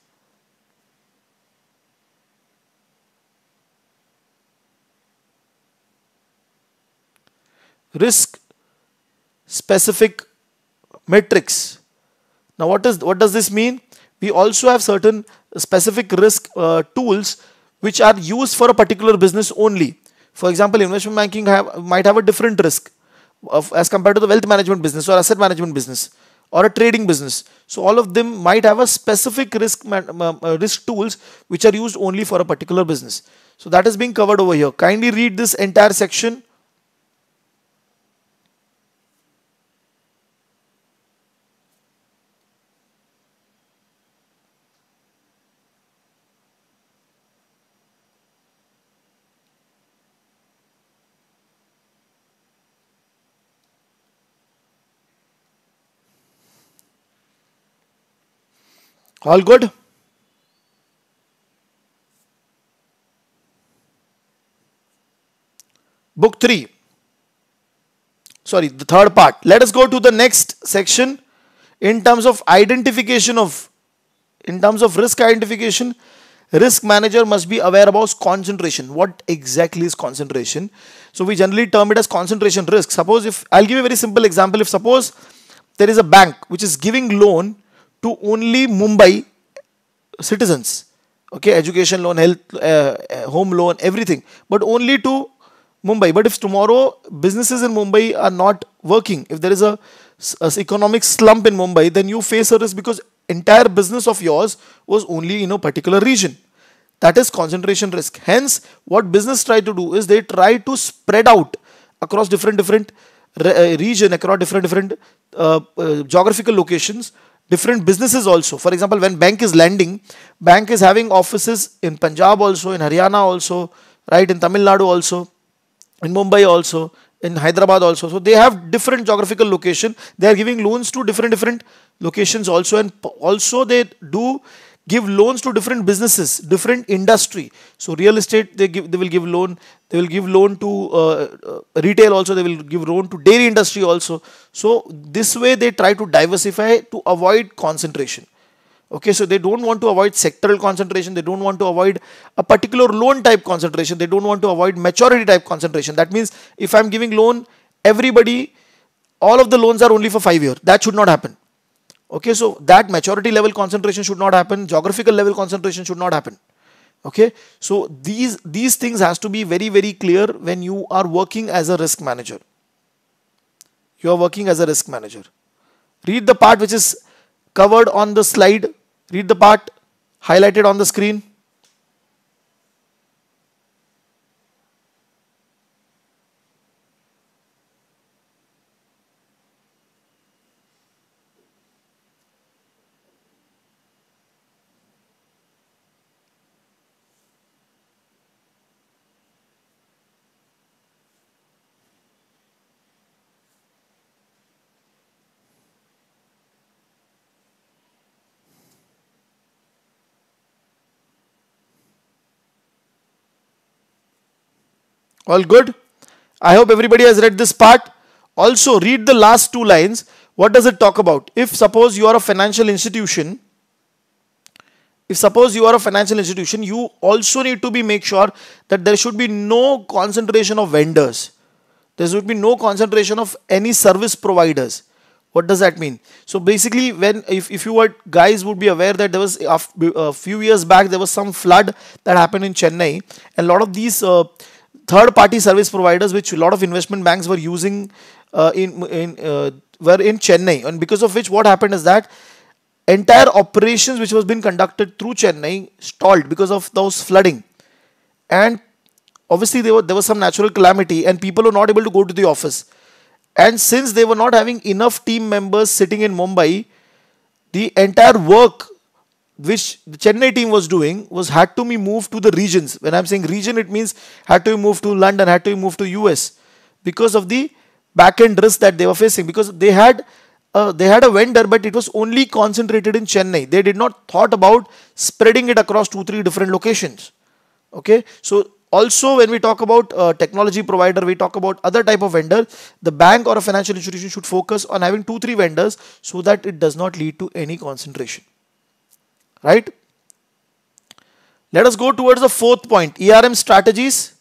Risk specific metrics. Now what is what does this mean? We also have certain specific risk uh, tools which are used for a particular business only. For example, investment banking have, might have a different risk of, as compared to the wealth management business or asset management business or a trading business. So all of them might have a specific risk uh, risk tools which are used only for a particular business. So that is being covered over here. Kindly read this entire section. All good? Book three. Sorry, the third part. Let us go to the next section in terms of identification of, in terms of risk identification. Risk manager must be aware about concentration. What exactly is concentration? So we generally term it as concentration risk. Suppose if, I'll give you a very simple example. If suppose there is a bank which is giving loan to only Mumbai citizens, okay, education loan, health, uh, home loan, everything, but only to Mumbai. But if tomorrow businesses in Mumbai are not working, if there is a, a economic slump in Mumbai, then you face a risk because entire business of yours was only in a particular region. That is concentration risk. Hence, what business try to do is they try to spread out across different different re region, across different different uh, uh, geographical locations, different businesses also. For example, when bank is lending, bank is having offices in Punjab also, in Haryana also, right, in Tamil Nadu also, in Mumbai also, in Hyderabad also. So they have different geographical location. They are giving loans to different different locations also, and also they do give loans to different businesses, different industry. So real estate, they give, they will give loan. They will give loan to uh, uh, retail also. They will give loan to dairy industry also. So this way they try to diversify to avoid concentration. Okay, so they don't want to avoid sectoral concentration. They don't want to avoid a particular loan type concentration. They don't want to avoid maturity type concentration. That means if I'm giving loan, everybody, all of the loans are only for five years. That should not happen. Okay, so that maturity level concentration should not happen. Geographical level concentration should not happen. Okay, so these, these things has to be very, very clear when you are working as a risk manager. You are working as a risk manager. Read the part which is covered on the slide. Read the part highlighted on the screen. All good? I hope everybody has read this part. Also read the last two lines. What does it talk about? If suppose you are a financial institution, if suppose you are a financial institution, you also need to be make sure that there should be no concentration of vendors. There should be no concentration of any service providers. What does that mean? So basically, when if, if you were guys would be aware that there was a, a few years back there was some flood that happened in Chennai, and a lot of these uh, third party service providers which a lot of investment banks were using uh, in, in uh, were in Chennai, and because of which what happened is that entire operations which was being conducted through Chennai stalled because of those flooding. and obviously there, were, there was some natural calamity and people were not able to go to the office. And since they were not having enough team members sitting in Mumbai, the entire work which the Chennai team was doing was had to be moved to the regions. When I'm saying region, it means had to be moved to London, had to be moved to U S because of the back-end risk that they were facing. Because they had uh, they had a vendor, but it was only concentrated in Chennai. They did not thought about spreading it across two, three different locations. Okay, so also when we talk about uh, technology provider, we talk about other type of vendor. The bank or a financial institution should focus on having two, three vendors so that it does not lead to any concentration. Right? Let us go towards the fourth point, E R M strategies.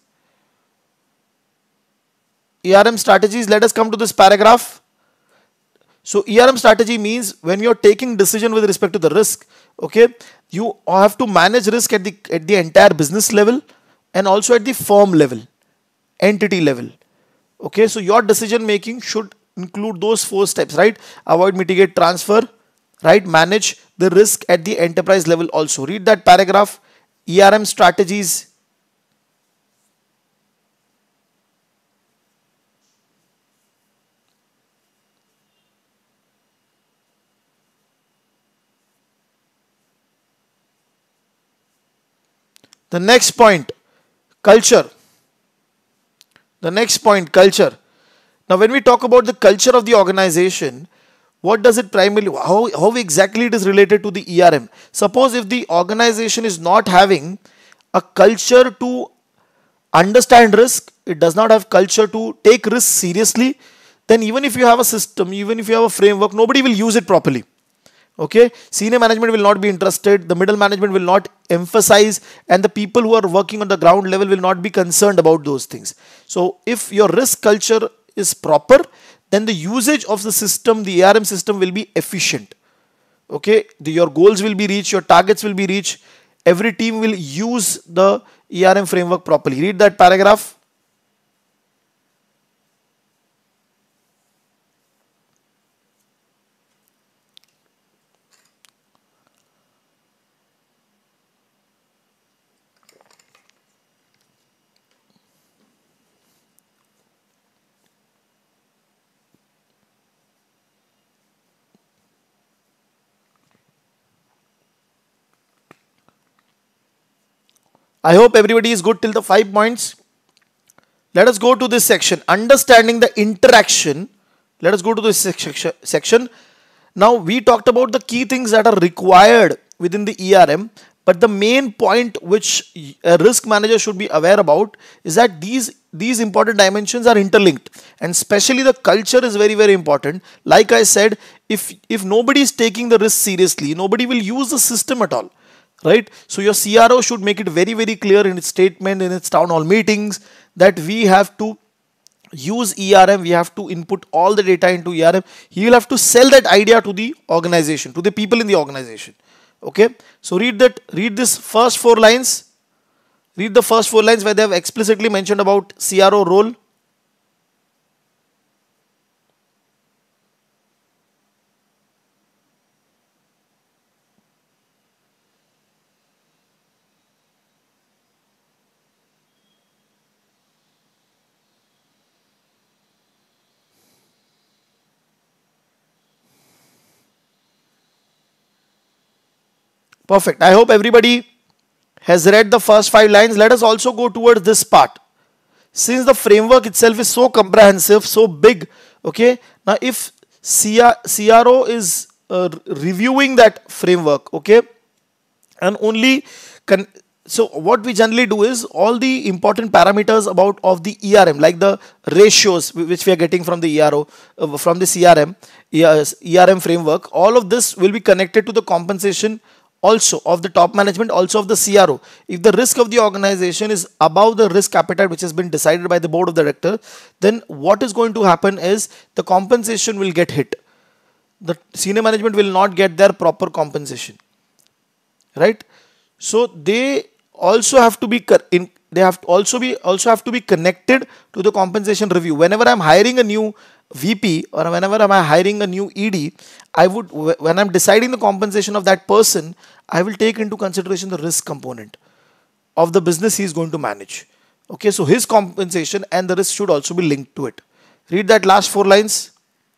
E R M strategies, let us come to this paragraph. So E R M strategy means when you are taking decision with respect to the risk, okay, you have to manage risk at the at the entire business level and also at the firm level, entity level. Okay, so your decision making should include those four steps, right? Avoid, mitigate, transfer, right? Manage the risk at the enterprise level also. Read that paragraph, E R M strategies. The next point, culture. The next point, culture. Now, when we talk about the culture of the organization, what does it primarily, how, how exactly it is related to the E R M? Suppose if the organization is not having a culture to understand risk, it does not have culture to take risk seriously, then even if you have a system, even if you have a framework, nobody will use it properly. Okay, senior management will not be interested, the middle management will not emphasize, and the people who are working on the ground level will not be concerned about those things. So if your risk culture is proper, then the usage of the system, the E R M system will be efficient. Okay, the, your goals will be reached, your targets will be reached, every team will use the E R M framework properly. Read that paragraph. I hope everybody is good till the five points. Let us go to this section, understanding the interaction. Let us go to this section. Now we talked about the key things that are required within the E R M, but the main point which a risk manager should be aware about is that these these important dimensions are interlinked, and especially the culture is very very important. Like I said, if if nobody is taking the risk seriously, nobody will use the system at all. Right? So your C R O should make it very very clear in its statement, in its town hall meetings, that we have to use E R M, we have to input all the data into E R M. He will have to sell that idea to the organization, to the people in the organization. Okay, so read that, read this first four lines, read the first four lines where they have explicitly mentioned about C R O role. Perfect. I hope everybody has read the first five lines. Let us also go towards this part. Since the framework itself is so comprehensive, so big, okay, now if C R O is uh, reviewing that framework, okay, and only can, so what we generally do is all the important parameters about of the E R M, like the ratios which we are getting from the E R O, uh, from the C R M, E R M framework, all of this will be connected to the compensation also of the top management, also of the C R O. If the risk of the organization is above the risk appetite which has been decided by the board of directors, then what is going to happen is the compensation will get hit. The senior management will not get their proper compensation. Right? So they also have to be in, they have to also be also have to be connected to the compensation review. Whenever I'm hiring a new V P or whenever I'm hiring a new E D, I would, when I'm deciding the compensation of that person, I will take into consideration the risk component of the business he is going to manage. Okay, so his compensation and the risk should also be linked to it. Read that last four lines.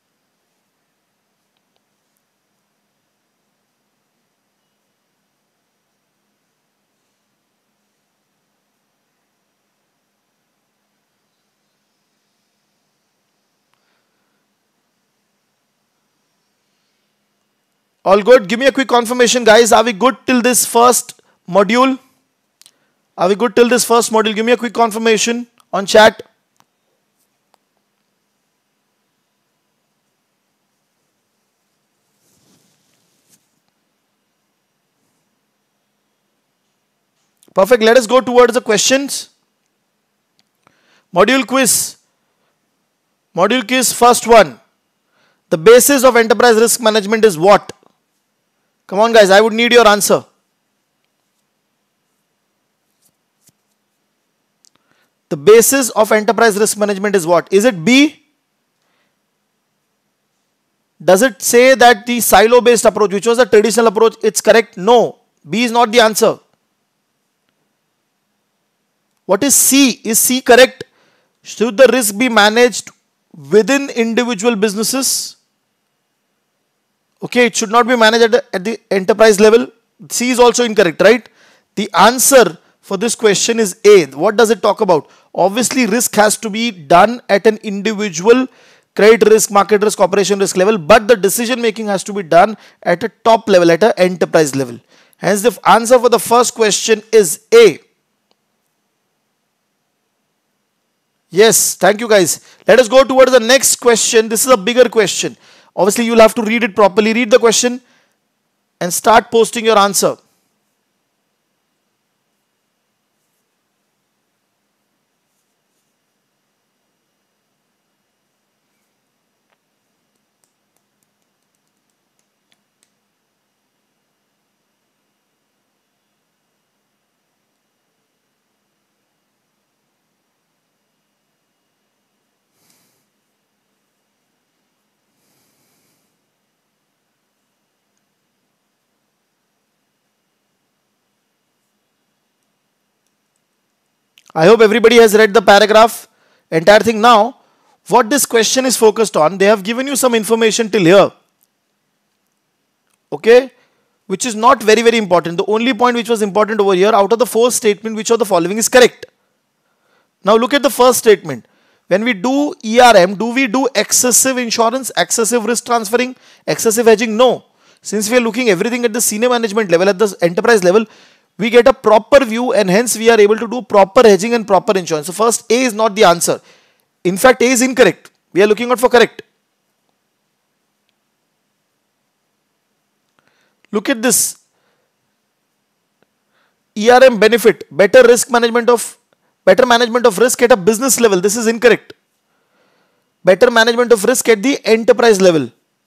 All good? Give me a quick confirmation, guys. Are we good till this first module? Are we good till this first module? Give me a quick confirmation on chat. Perfect. Let us go towards the questions. Module quiz. Module quiz, first one. The basis of enterprise risk management is what? Come on, guys. I would need your answer. The basis of enterprise risk management is what? Is it B? Does it say that the silo-based approach, which was a traditional approach, it's correct? No. B is not the answer. What is C? Is C correct? Should the risk be managed within individual businesses? Okay, it should not be managed at the, at the enterprise level. C is also incorrect, right? The answer for this question is A. What does it talk about? Obviously, risk has to be done at an individual credit risk, market risk, operation risk level, but the decision making has to be done at a top level, at an enterprise level. Hence, the answer for the first question is A. Yes, thank you, guys. Let us go towards the next question. This is a bigger question. Obviously, you'll have to read it properly. Read the question and start posting your answer. I hope everybody has read the paragraph, entire thing. Now, what this question is focused on, they have given you some information till here. Okay, which is not very, very important. The only point which was important over here, out of the four statements, which of the following is correct? Now, look at the first statement. When we do E R M, do we do excessive insurance, excessive risk transferring, excessive hedging? No. Since we are looking everything at the senior management level, at the enterprise level, we get a proper view and hence we are able to do proper hedging and proper insurance. So first, A is not the answer. In fact, A is incorrect. We are looking out for correct. Look at this. E R M benefit, better risk management of, better management of risk at a business level. This is incorrect. Better management of risk at the enterprise level.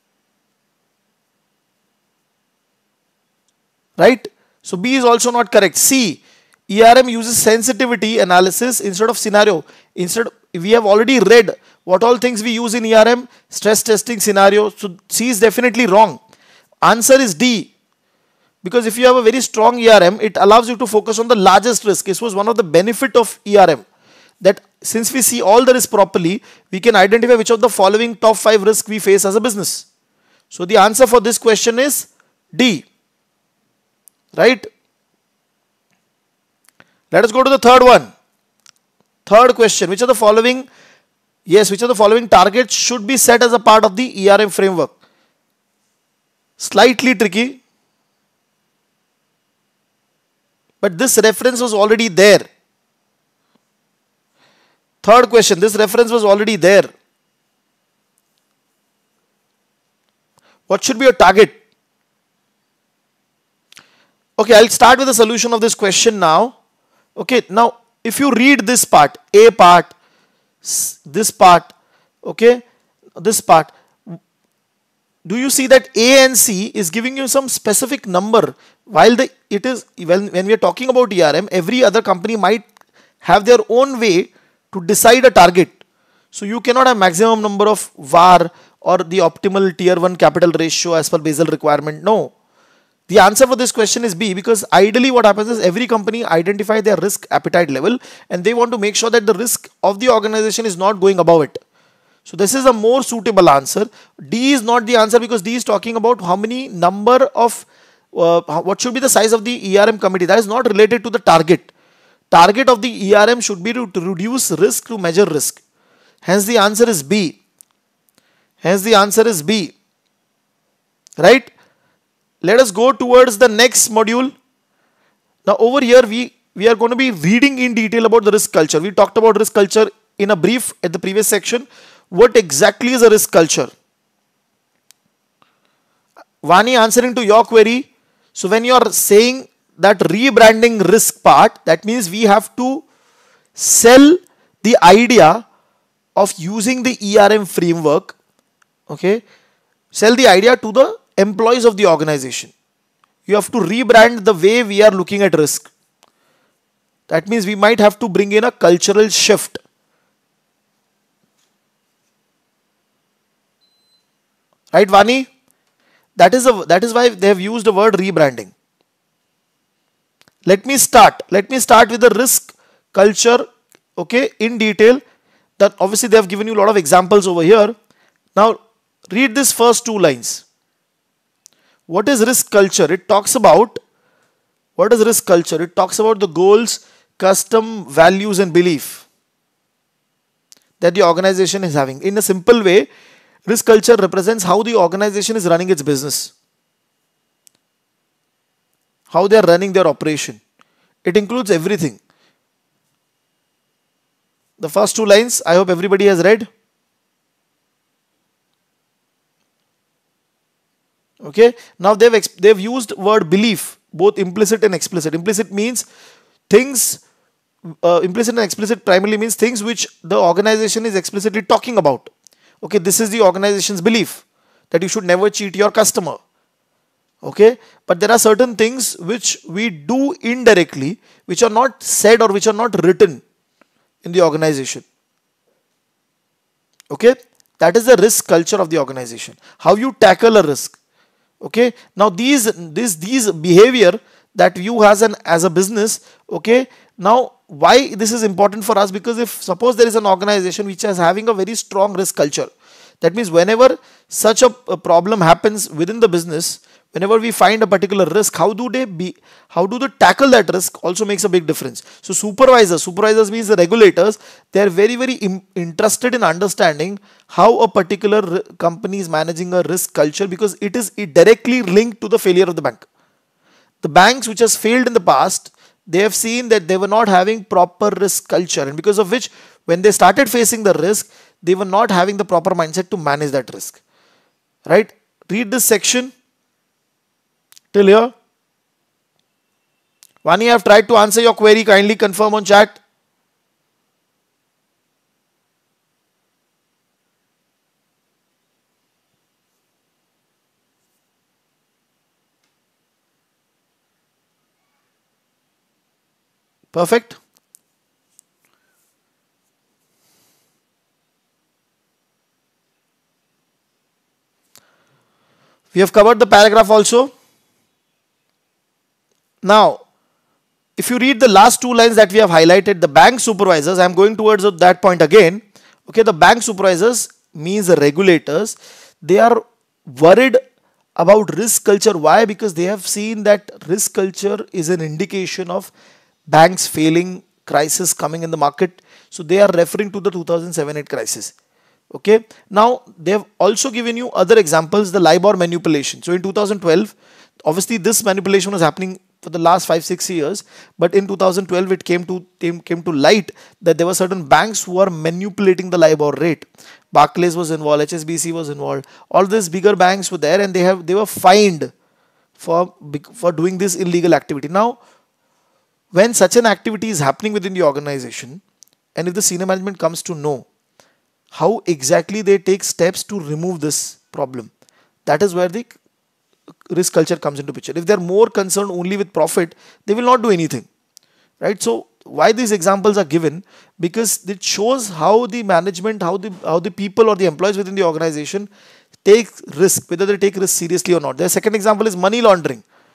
Right? So B is also not correct. C, E R M uses sensitivity analysis instead of scenario. Instead, we have already read what all things we use in E R M, stress testing scenario. So C is definitely wrong. Answer is D. Because if you have a very strong E R M, it allows you to focus on the largest risk. This was one of the benefit of E R M. That since we see all the risk properly, we can identify which of the following top five risks we face as a business. So the answer for this question is D. Right? Let us go to the third one. Third question. Which of the following, yes, which of the following targets should be set as a part of the E R M framework? Slightly tricky. But this reference was already there. Third question. This reference was already there. What should be your target? Okay, I'll start with the solution of this question now. Okay, now if you read this part, A part, this part, okay, this part, do you see that A and C is giving you some specific number? While the it is when, when we are talking about E R M, every other company might have their own way to decide a target. So you cannot have maximum number of V A R or the optimal tier one capital ratio as per Basel requirement. No. The answer for this question is B, because ideally what happens is every company identify their risk appetite level and they want to make sure that the risk of the organization is not going above it. So this is a more suitable answer. D is not the answer because D is talking about how many number of, uh, what should be the size of the E R M committee. That is not related to the target. Target of the E R M should be to, to reduce risk, to measure risk. Hence the answer is B. Hence the answer is B. Right? Let us go towards the next module. Now over here we, we are going to be reading in detail about the risk culture. We talked about risk culture in a brief at the previous section. What exactly is a risk culture? Vani, answering to your query. So when you are saying that rebranding risk part, that means we have to sell the idea of using the E R M framework. Okay. Sell the idea to the employees of the organization. You have to rebrand the way we are looking at risk. That means we might have to bring in a cultural shift. Right, Vani? That is, a, that is why they have used the word rebranding. Let me start. Let me start with the risk culture, okay, in detail. That obviously they have given you a lot of examples over here. Now, read this first two lines. What is risk culture? It talks about, what is risk culture? It talks about the goals, custom, values and belief that the organization is having. In a simple way, risk culture represents how the organization is running its business, how they are running their operation. It includes everything. The first two lines, I hope everybody has read. Okay. Now they've they've used word belief, both implicit and explicit. Implicit means things, uh, implicit and explicit primarily means things which the organization is explicitly talking about. Okay, this is the organization's belief that you should never cheat your customer. Okay, but there are certain things which we do indirectly, which are not said or which are not written in the organization. Okay, that is the risk culture of the organization. How you tackle a risk. Okay, now these this these behavior that you has an as a business. Okay, now why this is important for us? Because if suppose there is an organization which is having a very strong risk culture, that means whenever such a, a problem happens within the business, whenever we find a particular risk, how do they be how do they tackle that risk also makes a big difference. So supervisors supervisors means the regulators, they are very very interested in understanding how a particular company is managing a risk culture, because it is directly linked to the failure of the bank. The banks which has failed in the past, they have seen that they were not having proper risk culture, and because of which when they started facing the risk, they were not having the proper mindset to manage that risk. Right? Read this section till here. Vani, I have tried to answer your query. Kindly confirm on chat. Perfect. We have covered the paragraph also. Now, if you read the last two lines that we have highlighted, the bank supervisors, I am going towards that point again. Okay, the bank supervisors means the regulators. They are worried about risk culture. Why? Because they have seen that risk culture is an indication of banks failing, crisis coming in the market. So they are referring to the two thousand seven eight crisis. Okay. Now they have also given you other examples, the LIBOR manipulation. So in two thousand twelve, obviously this manipulation was happening for the last five, six years. But in two thousand twelve, it came to came, came to light that there were certain banks who are manipulating the LIBOR rate. Barclays was involved, H S B C was involved. All these bigger banks were there, and they have they were fined for for doing this illegal activity. Now, when such an activity is happening within the organization, and if the senior management comes to know how exactly they take steps to remove this problem, that is where the risk culture comes into picture. If they are more concerned only with profit, they will not do anything, right? So why these examples are given? Because it shows how the management, how the how the people or the employees within the organization take risk, whether they take risk seriously or not. The second example is money laundering.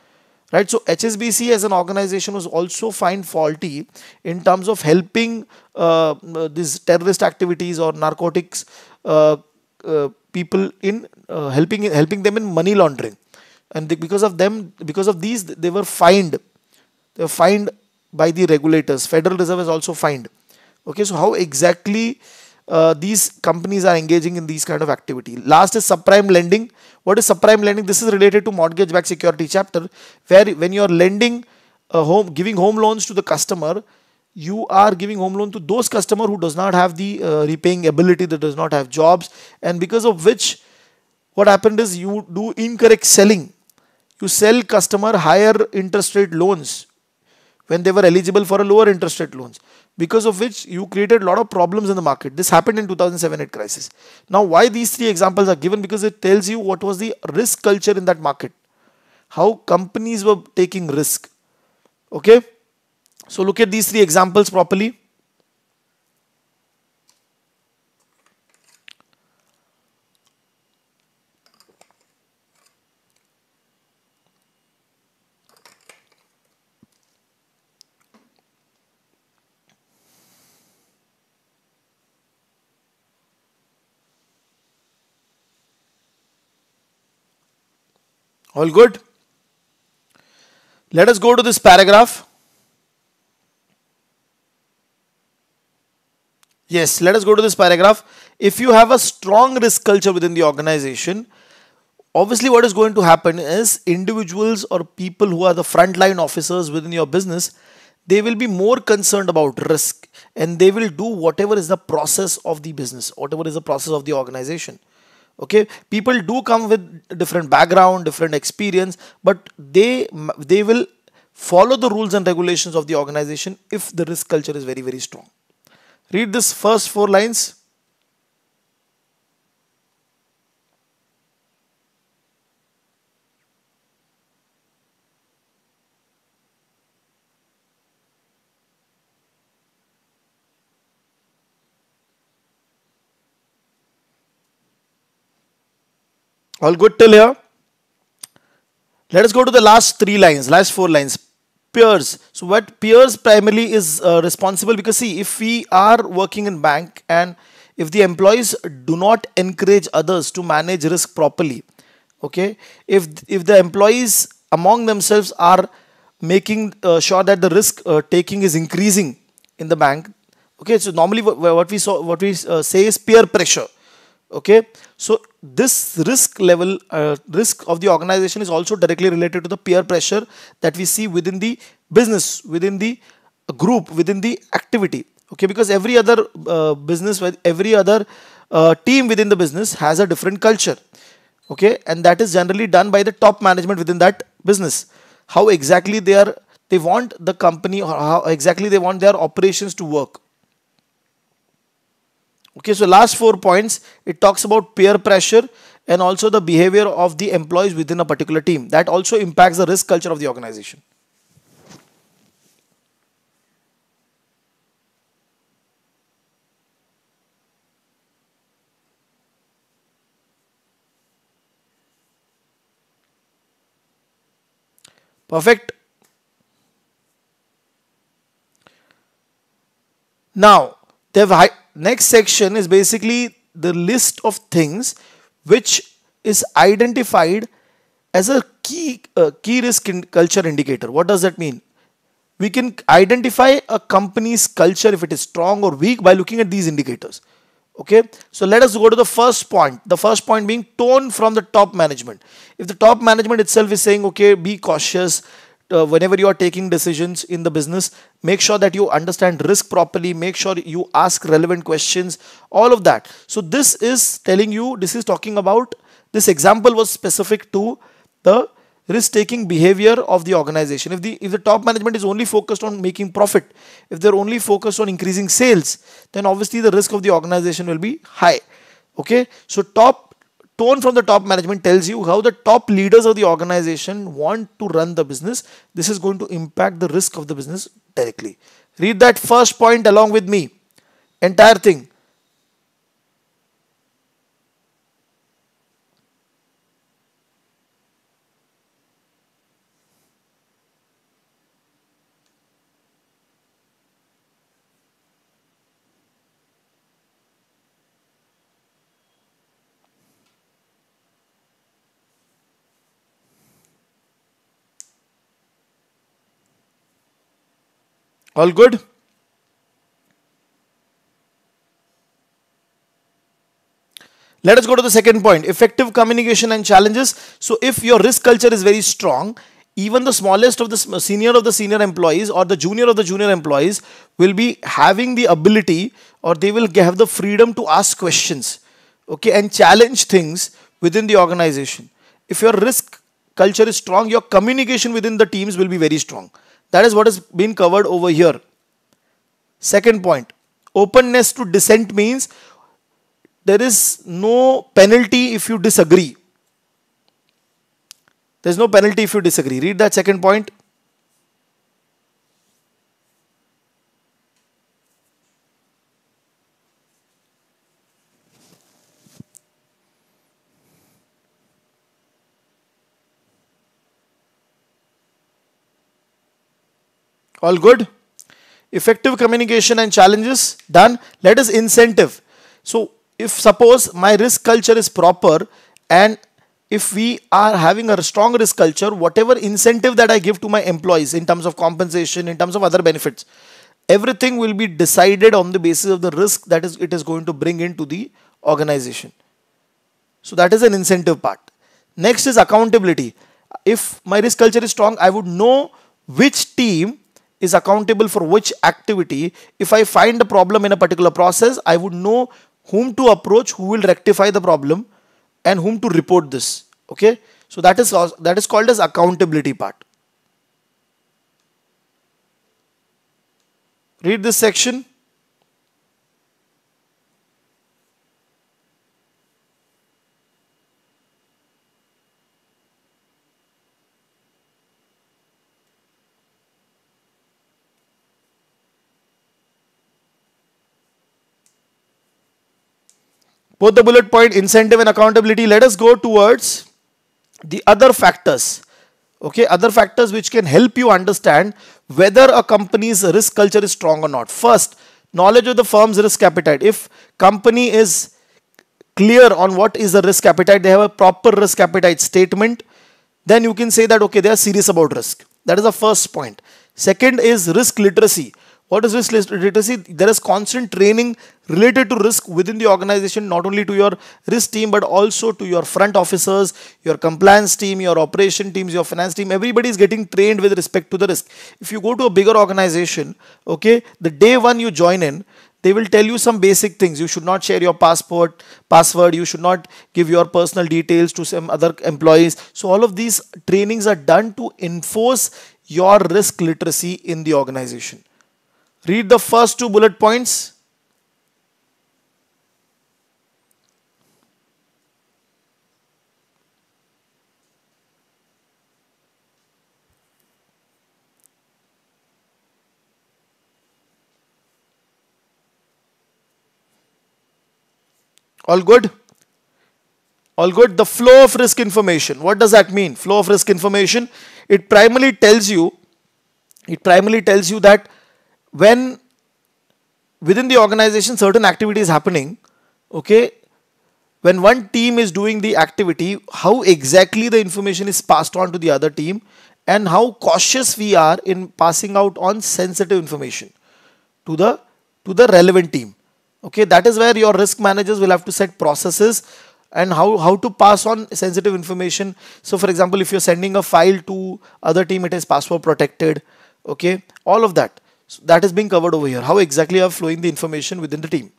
right? So H S B C as an organization was also found faulty in terms of helping uh, uh, these terrorist activities or narcotics uh, uh, people in uh, helping helping them in money laundering, and they, because of them, because of these, they were fined. They were fined by the regulators. Federal Reserve is also fined. Okay, so how exactly uh, these companies are engaging in these kind of activity? Last is subprime lending. What is subprime lending? This is related to mortgage backed security chapter, where when you are lending a home, giving home loans to the customer, you are giving home loan to those customer who does not have the uh, repaying ability, that does not have jobs, and because of which what happened is you do incorrect selling. You sell customer higher interest rate loans when they were eligible for a lower interest rate loans, because of which you created a lot of problems in the market. This happened in two thousand seven eight crisis. Now why these three examples are given? Because it tells you what was the risk culture in that market, how companies were taking risk. Okay, so look at these three examples properly. All good? Let us go to this paragraph. Yes, let us go to this paragraph. If you have a strong risk culture within the organization, obviously what is going to happen is individuals or people who are the frontline officers within your business, they will be more concerned about risk, and they will do whatever is the process of the business, whatever is the process of the organization. Okay, people do come with different background, different experience, but they they will follow the rules and regulations of the organization if the risk culture is very very strong. Read this first four lines. All good till here? Let us go to the last three lines, last four lines. Peers. So what peers primarily is uh, responsible, because see, if we are working in bank and if the employees do not encourage others to manage risk properly, okay, if if the employees among themselves are making uh, sure that the risk uh, taking is increasing in the bank, okay, so normally what, what we saw, what we uh, say is peer pressure. Okay, so this risk level, uh, risk of the organization is also directly related to the peer pressure that we see within the business, within the group, within the activity. Okay, because every other uh, business, every other uh, team within the business has a different culture. Okay, and that is generally done by the top management within that business. How exactly they are, they want the company, or how exactly they want their operations to work. Okay, so last four points, it talks about peer pressure and also the behavior of the employees within a particular team. That also impacts the risk culture of the organization. Perfect. Now, the next section is basically the list of things which is identified as a key uh, key risk in culture indicator. What does that mean? We can identify a company's culture if it is strong or weak by looking at these indicators. Okay, so let us go to the first point. The first point being tone from the top management. If the top management itself is saying, okay, be cautious, uh, whenever you are taking decisions in the business, make sure that you understand risk properly, make sure you ask relevant questions, all of that. So this is telling you, this is talking about, this example was specific to the risk taking behavior of the organization. If the if the top management is only focused on making profit, if they're only focused on increasing sales, then obviously the risk of the organization will be high. Okay, so top tone from the top management tells you how the top leaders of the organization want to run the business. This is going to impact the risk of the business directly. Read that first point along with me, entire thing. All good? Let us go to the second point, effective communication and challenges. So if your risk culture is very strong, even the smallest of the senior of the senior employees or the junior of the junior employees will be having the ability, or they will have the freedom to ask questions, okay, and challenge things within the organization. If your risk culture is strong, your communication within the teams will be very strong. That is what has been covered over here. Second point, openness to dissent means there is no penalty if you disagree. There is no penalty if you disagree. Read that second point. All good? Effective communication and challenges, done. Let us incentive. So if suppose my risk culture is proper, and if we are having a strong risk culture, whatever incentive that I give to my employees in terms of compensation, in terms of other benefits, everything will be decided on the basis of the risk that is it is going to bring into the organization. So that is an incentive part. Next is accountability. If my risk culture is strong, I would know which team is accountable for which activity. If I find a problem in a particular process, I would know whom to approach, who will rectify the problem, and whom to report this. Okay, so that is that is called as accountability part. Read this section. Both the bullet point, incentive and accountability. Let us go towards the other factors. Okay, other factors which can help you understand whether a company's risk culture is strong or not. First, knowledge of the firm's risk appetite. If company is clear on what is the risk appetite, they have a proper risk appetite statement, then you can say that okay, they are serious about risk. That is the first point. Second is risk literacy. What is risk literacy? There is constant training related to risk within the organization, not only to your risk team, but also to your front officers, your compliance team, your operation teams, your finance team. Everybody is getting trained with respect to the risk. If you go to a bigger organization, okay, the day one you join in, they will tell you some basic things. You should not share your passport, password. You should not give your personal details to some other employees. So all of these trainings are done to enforce your risk literacy in the organization. Read the first two bullet points. All good? All good. The flow of risk information. What does that mean? Flow of risk information. It primarily tells you, it primarily tells you that when within the organization certain activity is happening, okay, when one team is doing the activity, how exactly the information is passed on to the other team, and how cautious we are in passing out on sensitive information to the to the relevant team. Okay, that is where your risk managers will have to set processes and how, how to pass on sensitive information. So for example, if you're sending a file to other team, it is password protected. Okay, all of that. So that is being covered over here. How exactly are flowing the information within the team.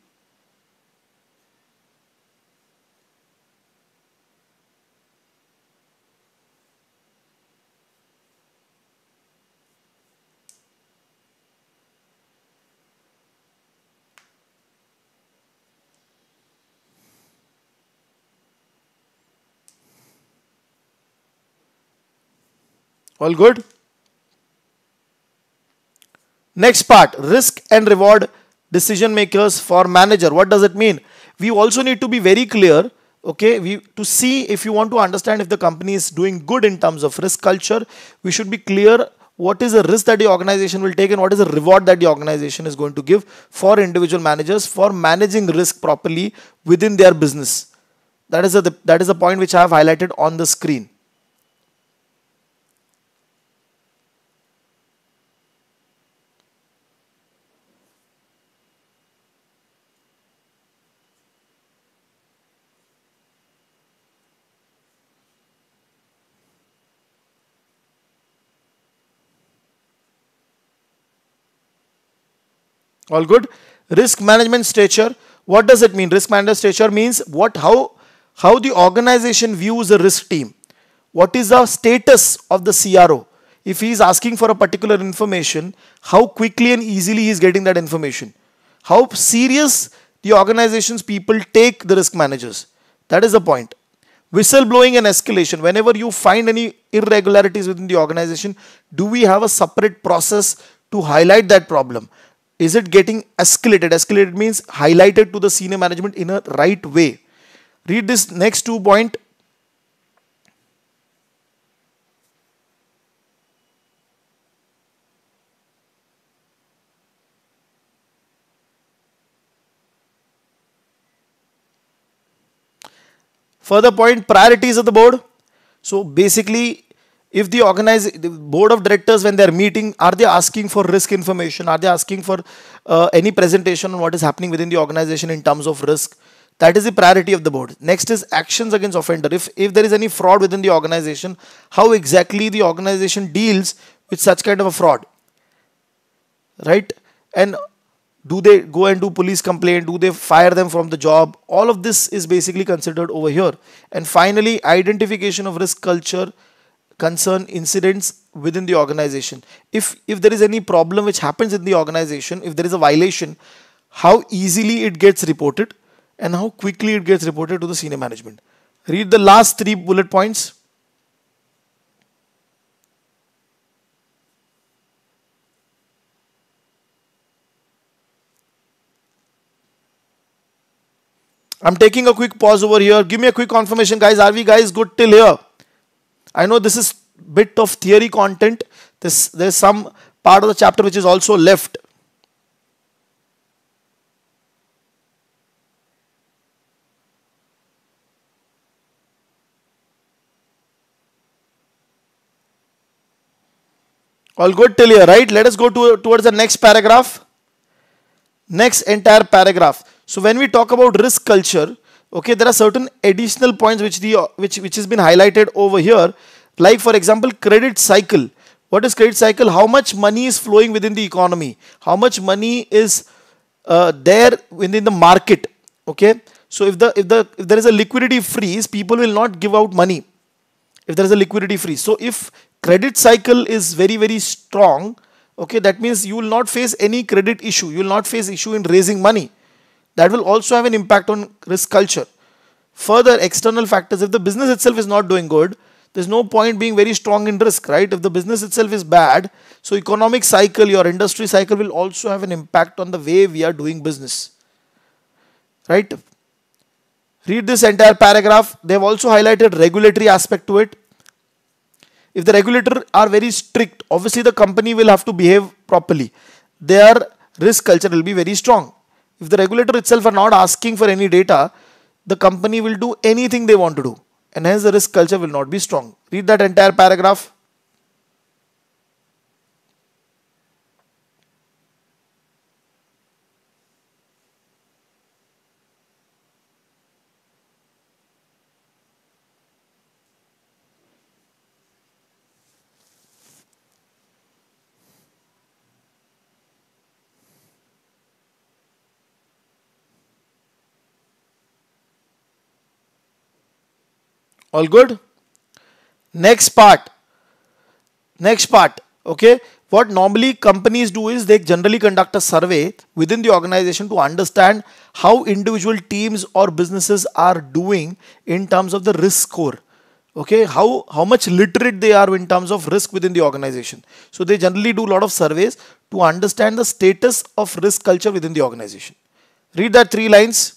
All good? Next part, risk and reward decision makers for manager. What does it mean? We also need to be very clear, okay, we to see if you want to understand if the company is doing good in terms of risk culture, we should be clear what is the risk that the organization will take and what is the reward that the organization is going to give for individual managers for managing risk properly within their business. That is a, that is the point which I have highlighted on the screen. All good. Risk management stature. What does it mean? Risk management stature means what, how, how the organization views a risk team. What is the status of the C R O? If he is asking for a particular information, how quickly and easily he is getting that information. How serious the organization's people take the risk managers. That is the point. Whistleblowing and escalation. Whenever you find any irregularities within the organization, do we have a separate process to highlight that problem? Is it getting escalated? Escalated means highlighted to the senior management in a right way. Read this next two point. Further point, priorities of the board. So basically, if the organize the board of directors, when they are meeting, are they asking for risk information? Are they asking for uh, any presentation on what is happening within the organization in terms of risk? That is the priority of the board. Next is actions against offender. If, if there is any fraud within the organization, how exactly the organization deals with such kind of a fraud, right? And do they go and do police complaint? Do they fire them from the job? All of this is basically considered over here. And finally, identification of risk culture, concern, incidents within the organization. If, if there is any problem which happens in the organization, if there is a violation, how easily it gets reported and how quickly it gets reported to the senior management. Read the last three bullet points. I'm taking a quick pause over here. Give me a quick confirmation, guys. Are we guys good till here? I know this is bit of theory content. This, there's some part of the chapter which is also left. All good till here, right? Let us go to, towards the next paragraph. Next entire paragraph. So when we talk about risk culture, okay, there are certain additional points which the which which has been highlighted over here. Like for example, credit cycle. What is credit cycle? How much money is flowing within the economy? How much money is uh, there within the market? Okay. So if the if the if there is a liquidity freeze, people will not give out money. If there is a liquidity freeze. So if credit cycle is very very strong, okay, that means you will not face any credit issue. You will not face issue in raising money. That will also have an impact on risk culture. Further, external factors. If the business itself is not doing good, there's no point being very strong in risk, right? If the business itself is bad, so economic cycle, your industry cycle will also have an impact on the way we are doing business, right? Read this entire paragraph. They have also highlighted regulatory aspect to it. If the regulator are very strict, obviously the company will have to behave properly. Their risk culture will be very strong. If the regulator itself are not asking for any data, the company will do anything they want to do. And hence the risk culture will not be strong. Read that entire paragraph. All good? Next part. Next part. Okay. What normally companies do is they generally conduct a survey within the organization to understand how individual teams or businesses are doing in terms of the risk score. Okay. How, how much literate they are in terms of risk within the organization. So they generally do a lot of surveys to understand the status of risk culture within the organization. Read that three lines.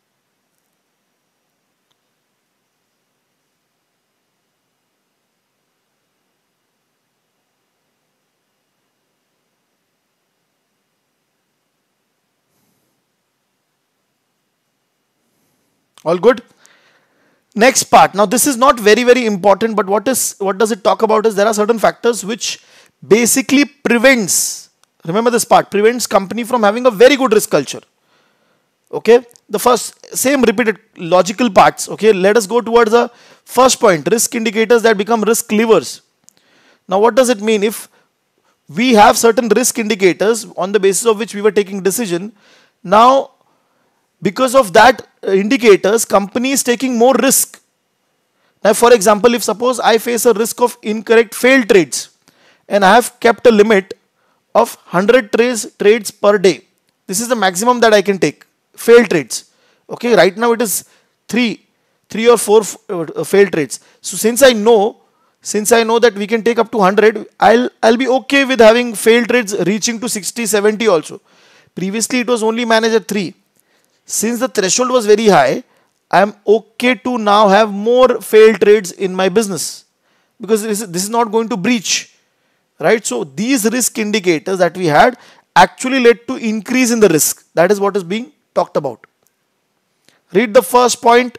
All good? Next part. Now this is not very very important, but what is what does it talk about is there are certain factors which basically prevents, remember this part, prevents company from having a very good risk culture. Okay, the first same repeated logical parts. Okay, let us go towards the first point, risk indicators that become risk levers. Now what does it mean? If we have certain risk indicators on the basis of which we were taking decision. Now, because of that uh, indicators, company is taking more risk. Now, for example, if suppose I face a risk of incorrect failed trades and I have kept a limit of one hundred trades, trades per day. This is the maximum that I can take, failed trades. Okay, right now it is three, three or four uh, failed trades. So since I know, since I know that we can take up to one hundred, I'll, I'll be okay with having failed trades reaching to sixty, seventy also. Previously it was only managed at three. Since the threshold was very high, I am okay to now have more failed trades in my business because this is, this is not going to breach, right? So these risk indicators that we had actually led to increase in the risk. That is what is being talked about. Read the first point.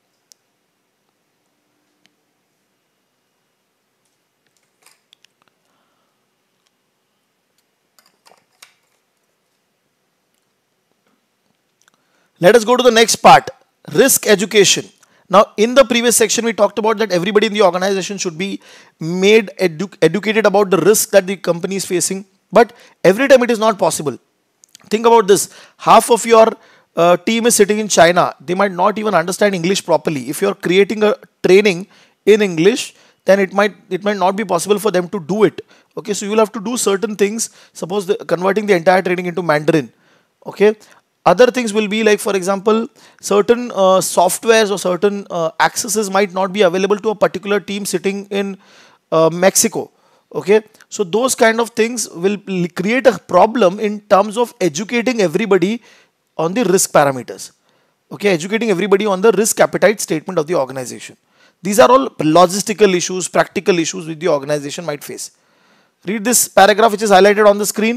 Let us go to the next part, risk education. Now, in the previous section, we talked about that everybody in the organization should be made edu educated about the risk that the company is facing. But every time it is not possible. Think about this. Half of your uh, team is sitting in China. They might not even understand English properly. If you are creating a training in English, then it might it might not be possible for them to do it. Okay, so you will have to do certain things. Suppose the, converting the entire training into Mandarin. Okay. Other things will be like, for example, certain uh, softwares or certain uh, accesses might not be available to a particular team sitting in uh, Mexico. Okay, so those kind of things will create a problem in terms of educating everybody on the risk parameters. Okay, educating everybody on the risk appetite statement of the organization. These are all logistical issues, practical issues which the organization might face. Read this paragraph which is highlighted on the screen.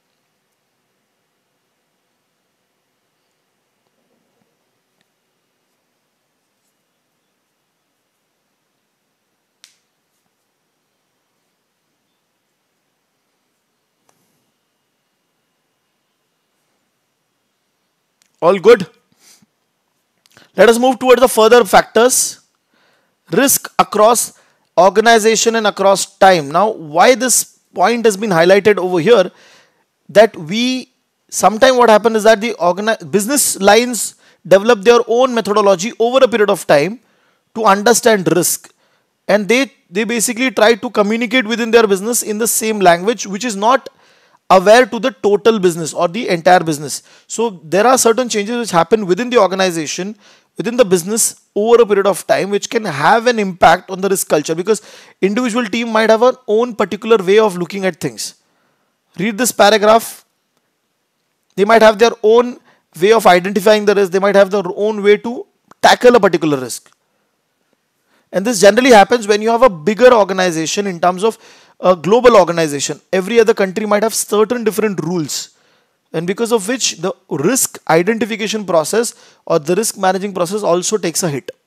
All good? Let us move towards the further factors. Risk across organization and across time. Now, why this point has been highlighted over here, that we, sometime what happens is that the business lines develop their own methodology over a period of time to understand risk. And they, they basically try to communicate within their business in the same language, which is not aware to the total business or the entire business. So there are certain changes which happen within the organization, within the business over a period of time, which can have an impact on the risk culture, because individual team might have an own particular way of looking at things. Read this paragraph. They might have their own way of identifying the risk. They might have their own way to tackle a particular risk. And this generally happens when you have a bigger organization in terms of a global organization. Every other country might have certain different rules, and because of which the risk identification process or the risk managing process also takes a hit.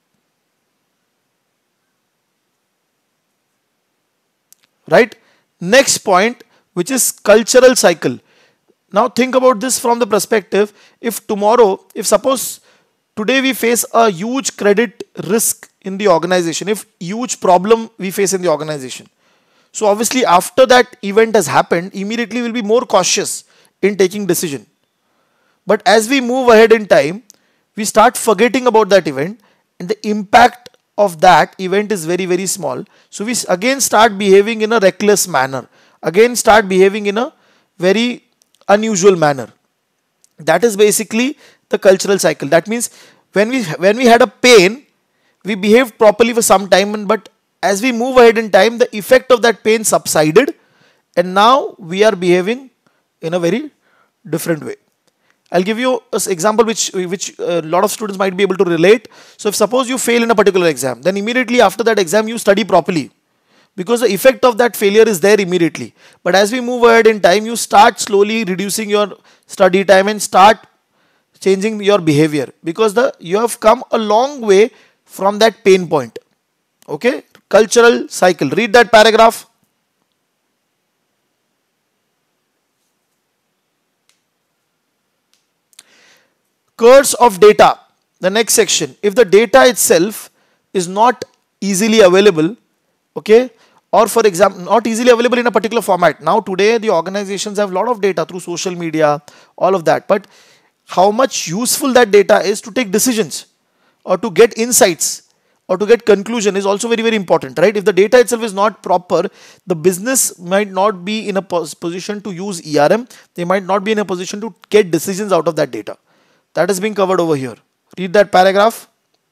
Right? Next point, which is cultural cycle. Now think about this from the perspective, if tomorrow, if suppose today we face a huge credit risk in the organization, if huge problem we face in the organization. So obviously after that event has happened, immediately we'll be more cautious in taking decision. But as we move ahead in time, we start forgetting about that event, and the impact of that event is very, very small. So we again start behaving in a reckless manner, again start behaving in a very unusual manner. That is basically the cultural cycle. That means when we when we had a pain, we behaved properly for some time, but as we move ahead in time, the effect of that pain subsided, and now we are behaving in a very different way. I'll give you an example which which a lot of students might be able to relate. So if suppose you fail in a particular exam, then immediately after that exam you study properly, because the effect of that failure is there immediately. But as we move ahead in time, you start slowly reducing your study time and start changing your behavior, because the you have come a long way from that pain point. Okay, cultural cycle. Read that paragraph. Curse of data. The next section. If the data itself is not easily available, okay, or for example not easily available in a particular format. Now today the organizations have a lot of data through social media, all of that, but how much useful that data is to take decisions or to get insights or to get conclusion is also very very important, right? If the data itself is not proper, the business might not be in a pos position to use E R M. They might not be in a position to get decisions out of that data. That is being covered over here. Read that paragraph.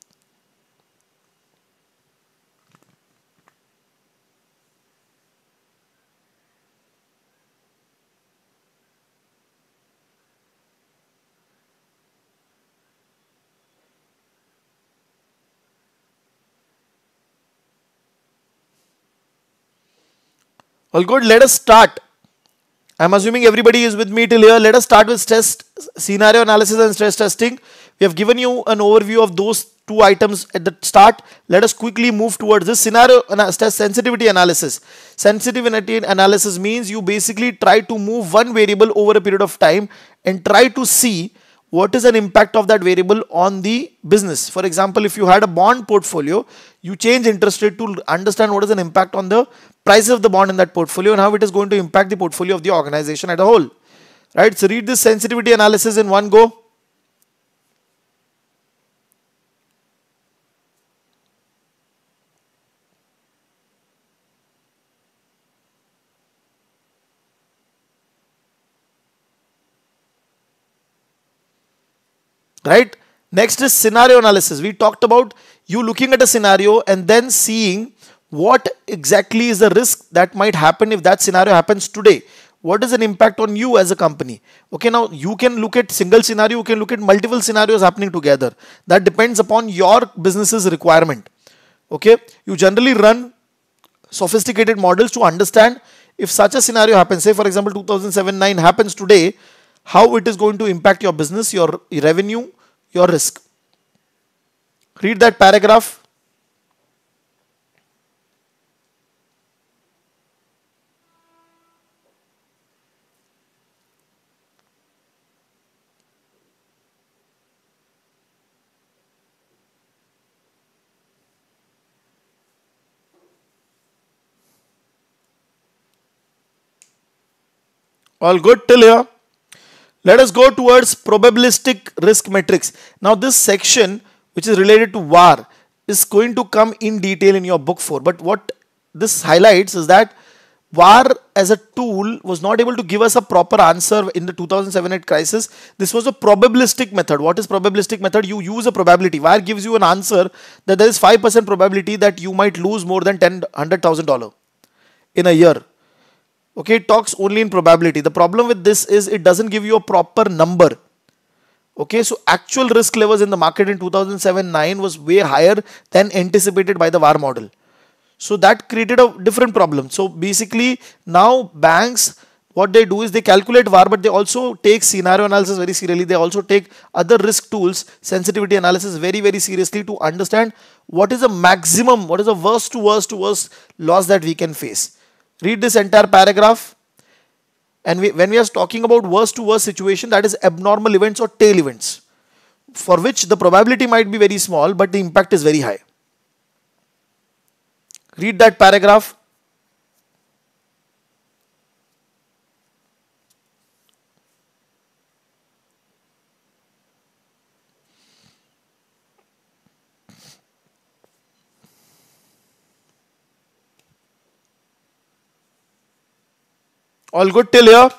Well, good. Let us start. I'm assuming everybody is with me till here. Let us start with stress scenario analysis and stress testing. We have given you an overview of those two items at the start. Let us quickly move towards this scenario stress sensitivity analysis. Sensitivity analysis means you basically try to move one variable over a period of time and try to see what is an impact of that variable on the business. For example, if you had a bond portfolio, you change interest rate to understand what is an impact on the price of the bond in that portfolio and how it is going to impact the portfolio of the organization as a whole. Right? So read this sensitivity analysis in one go. Right? Next is scenario analysis. We talked about you looking at a scenario and then seeing what exactly is the risk that might happen if that scenario happens today. What is an impact on you as a company? Okay, now you can look at single scenario, you can look at multiple scenarios happening together. That depends upon your business's requirement. Okay, you generally run sophisticated models to understand if such a scenario happens. Say for example two thousand seven nine happens today, how it is going to impact your business, your revenue, your risk. Read that paragraph. All good till here? Let us go towards probabilistic risk matrix. Now this section which is related to V A R is going to come in detail in your book four. But what this highlights is that V A R as a tool was not able to give us a proper answer in the two thousand seven eight crisis. This was a probabilistic method. What is probabilistic method? You use a probability. V A R gives you an answer that there is five percent probability that you might lose more than ten hundred thousand dollars in a year. Okay, it talks only in probability. The problem with this is it doesn't give you a proper number. Okay, so actual risk levels in the market in two thousand seven nine was way higher than anticipated by the V A R model. So that created a different problem. So basically now banks, what they do is they calculate V A R, but they also take scenario analysis very seriously. They also take other risk tools, sensitivity analysis very, very seriously to understand what is the maximum, what is the worst to worst to worst loss that we can face. Read this entire paragraph. And we, when we are talking about worst to worst situation, that is abnormal events or tail events, for which the probability might be very small, but the impact is very high. Read that paragraph. All good till here?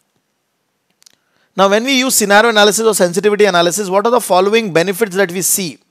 Now when we use scenario analysis or sensitivity analysis, what are the following benefits that we see?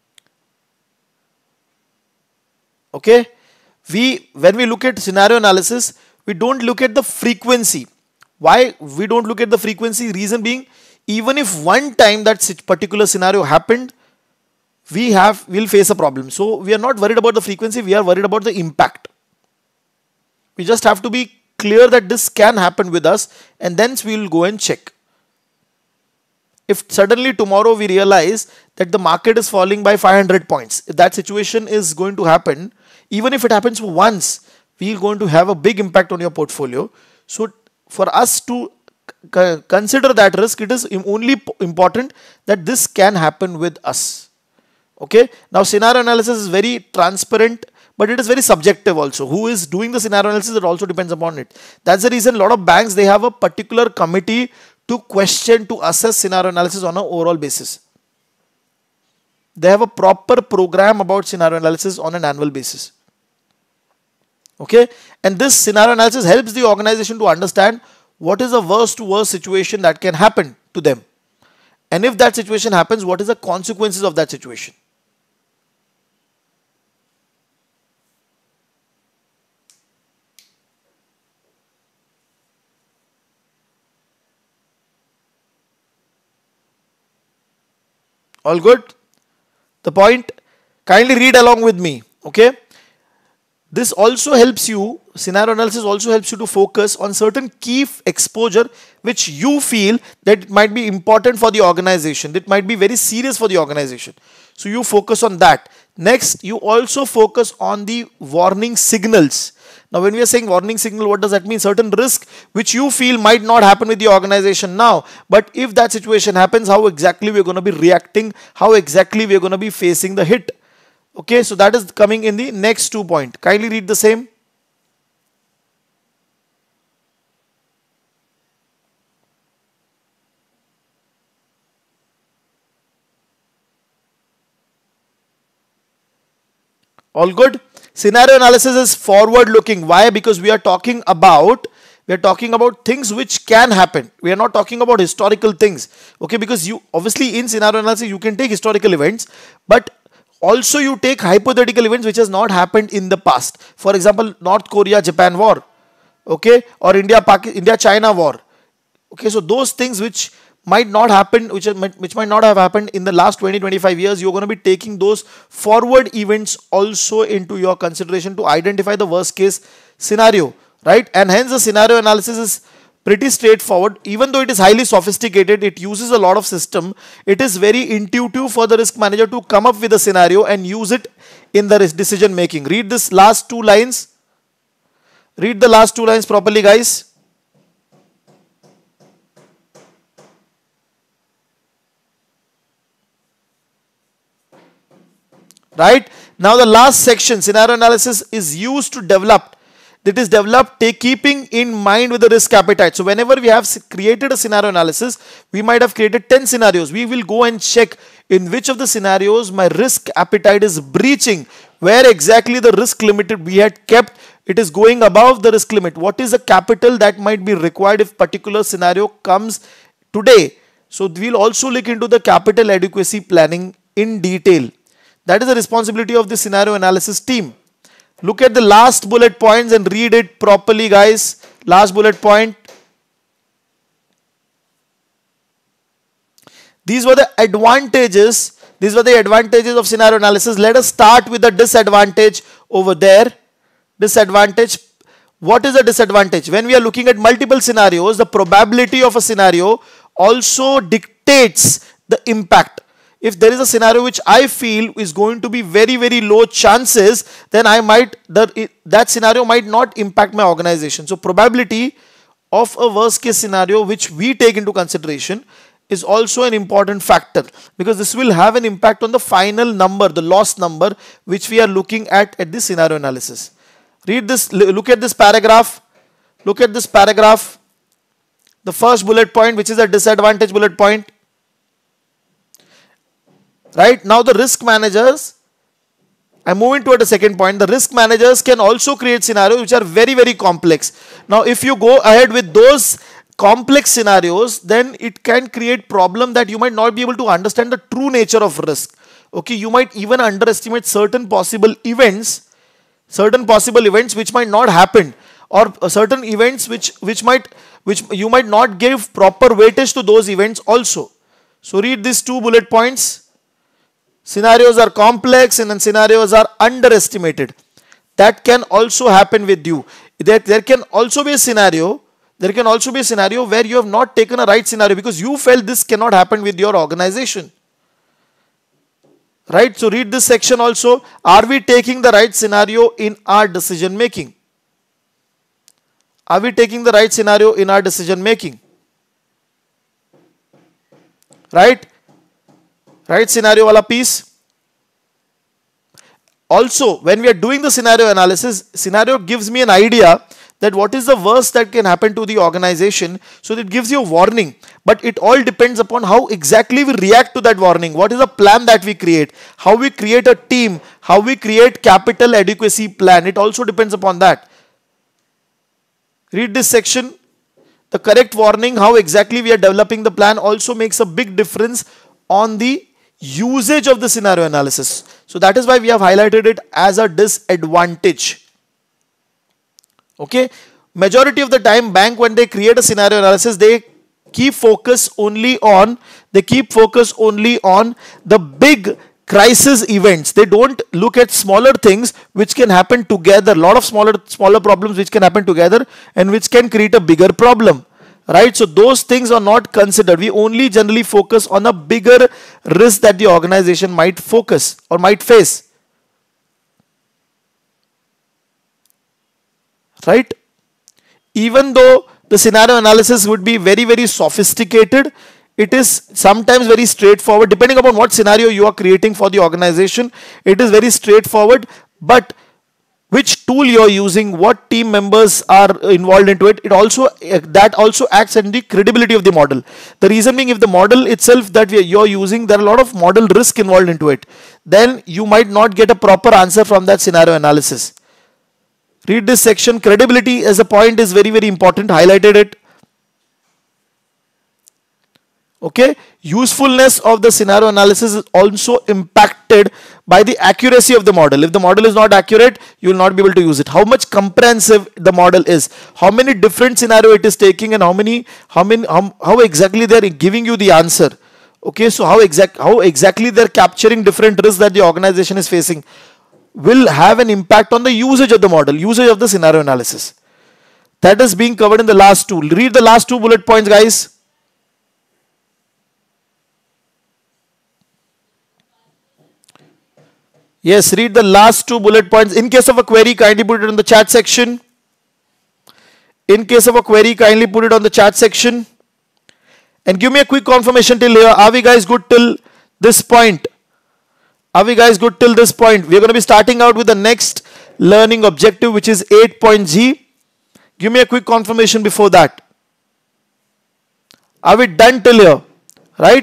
Okay, we when we look at scenario analysis, we don't look at the frequency. Why we don't look at the frequency? Reason being, even if one time that particular scenario happened, we have will face a problem. So we are not worried about the frequency, we are worried about the impact. We just have to be clear that this can happen with us, and then we will go and check. If suddenly tomorrow we realize that the market is falling by five hundred points, if that situation is going to happen, even if it happens once, we are going to have a big impact on your portfolio. So for us to consider that risk, it is only important that this can happen with us. Okay. Now scenario analysis is very transparent, but it is very subjective also. Who is doing the scenario analysis, it also depends upon it. That's the reason a lot of banks, they have a particular committee to question, to assess scenario analysis on an overall basis. They have a proper program about scenario analysis on an annual basis. Okay, and this scenario analysis helps the organization to understand what is the worst to worst situation that can happen to them. And if that situation happens, what is the consequences of that situation? All good? The point? Kindly read along with me. Okay. This also helps you, scenario analysis also helps you to focus on certain key exposure which you feel that it might be important for the organization. It might be very serious for the organization. So you focus on that. Next, you also focus on the warning signals. Now, when we are saying warning signal, what does that mean? Certain risk which you feel might not happen with the organization now, but if that situation happens, how exactly we are going to be reacting, how exactly we are going to be facing the hit. Okay, so that is coming in the next two points. Kindly read the same. All good? Scenario analysis is forward looking. Why? Because we are talking about we are talking about things which can happen. We are not talking about historical things. Okay, because you obviously in scenario analysis you can take historical events, but also you take hypothetical events which has not happened in the past. For example, North Korea Japan war, okay, or India India China war. Okay, so those things which might not happen, which might, which might not have happened in the last twenty to twenty-five years, you're going to be taking those forward events also into your consideration to identify the worst case scenario, right? And hence the scenario analysis is pretty straightforward. Even though it is highly sophisticated, it uses a lot of system, it is very intuitive for the risk manager to come up with a scenario and use it in the decision making. Read this last two lines. Read the last two lines properly, guys. Right? Now the last section, scenario analysis is used to develop. That is developed take keeping in mind with the risk appetite. So whenever we have created a scenario analysis, we might have created ten scenarios. We will go and check in which of the scenarios my risk appetite is breaching, where exactly the risk limit we had kept, it is going above the risk limit. What is the capital that might be required if particular scenario comes today? So we'll also look into the capital adequacy planning in detail. That is the responsibility of the scenario analysis team. Look at the last bullet points and read it properly, guys. Last bullet point. These were the advantages. These were the advantages of scenario analysis. Let us start with the disadvantage over there. Disadvantage. What is a disadvantage? When we are looking at multiple scenarios, the probability of a scenario also dictates the impact. If there is a scenario which I feel is going to be very, very low chances, then I might, that, that scenario might not impact my organization. So probability of a worst case scenario which we take into consideration is also an important factor, because this will have an impact on the final number, the loss number, which we are looking at at this scenario analysis. Read this, look at this paragraph, look at this paragraph, the first bullet point, which is a disadvantage bullet point. Right, now the risk managers, I'm moving toward the second point. The risk managers can also create scenarios which are very, very complex. Now, if you go ahead with those complex scenarios, then it can create problem that you might not be able to understand the true nature of risk. Okay, you might even underestimate certain possible events, certain possible events which might not happen, or certain events which which might which you might not give proper weightage to those events also. So read these two bullet points. Scenarios are complex and then scenarios are underestimated. That can also happen with you. There, there can also be a scenario, there can also be a scenario where you have not taken a right scenario because you felt this cannot happen with your organization. Right? So read this section also. Are we taking the right scenario in our decision making? Are we taking the right scenario in our decision making? Right? Right scenario wala piece. Also, when we are doing the scenario analysis, scenario gives me an idea that what is the worst that can happen to the organization. So it gives you a warning, but it all depends upon how exactly we react to that warning. What is the plan that we create, how we create a team, how we create capital adequacy plan. It also depends upon that. Read this section. The correct warning, how exactly we are developing the plan, also makes a big difference on the usage of the scenario analysis. So that is why we have highlighted it as a disadvantage. Okay, majority of the time bank, when they create a scenario analysis, they keep focus only on they keep focus only on the big crisis events. They don't look at smaller things which can happen together, lot of smaller smaller problems which can happen together and which can create a bigger problem, right? So those things are not considered. We only generally focus on a bigger risk that the organization might focus or might face. Right? Even though the scenario analysis would be very, very sophisticated, it is sometimes very straightforward. Depending upon what scenario you are creating for the organization, it is very straightforward. But which tool you are using, what team members are involved into it, it also that also acts on the credibility of the model. The reason being, if the model itself that you are using, there are a lot of model risk involved into it, then you might not get a proper answer from that scenario analysis. Read this section. Credibility as a point is very, very important. Highlighted it. Okay. Usefulness of the scenario analysis is also impacted by the accuracy of the model. If the model is not accurate, you will not be able to use it. How much comprehensive the model is, how many different scenarios it is taking, and how many, how many, how, how exactly they are giving you the answer. Okay. So how exact, how exactly they are capturing different risks that the organization is facing will have an impact on the usage of the model, usage of the scenario analysis. That is being covered in the last two. Read the last two bullet points, guys. Yes, read the last two bullet points. In case of a query, kindly put it in the chat section. In case of a query, kindly put it on the chat section. And give me a quick confirmation till here. Are we guys good till this point? Are we guys good till this point? We are going to be starting out with the next learning objective, which is eight point G. Give me a quick confirmation before that. Are we done till here? Right?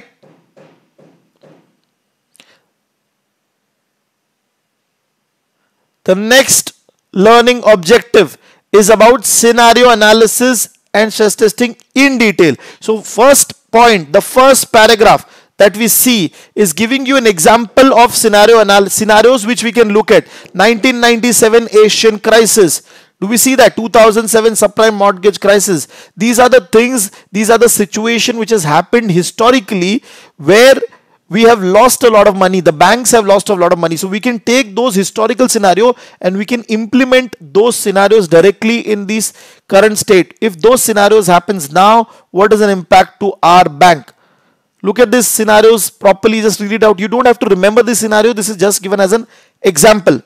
The next learning objective is about scenario analysis and stress testing in detail. So first point, the first paragraph that we see is giving you an example of scenario analysis, scenarios which we can look at. nineteen ninety-seven Asian crisis. Do we see that? two thousand seven subprime mortgage crisis. These are the things, these are the situation which has happened historically where we have lost a lot of money. The banks have lost a lot of money. So we can take those historical scenario and we can implement those scenarios directly in this current state. If those scenarios happens now, what is an impact to our bank? Look at these scenarios properly, just read it out. You don't have to remember this scenario. This is just given as an example.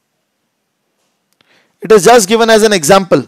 It is just given as an example.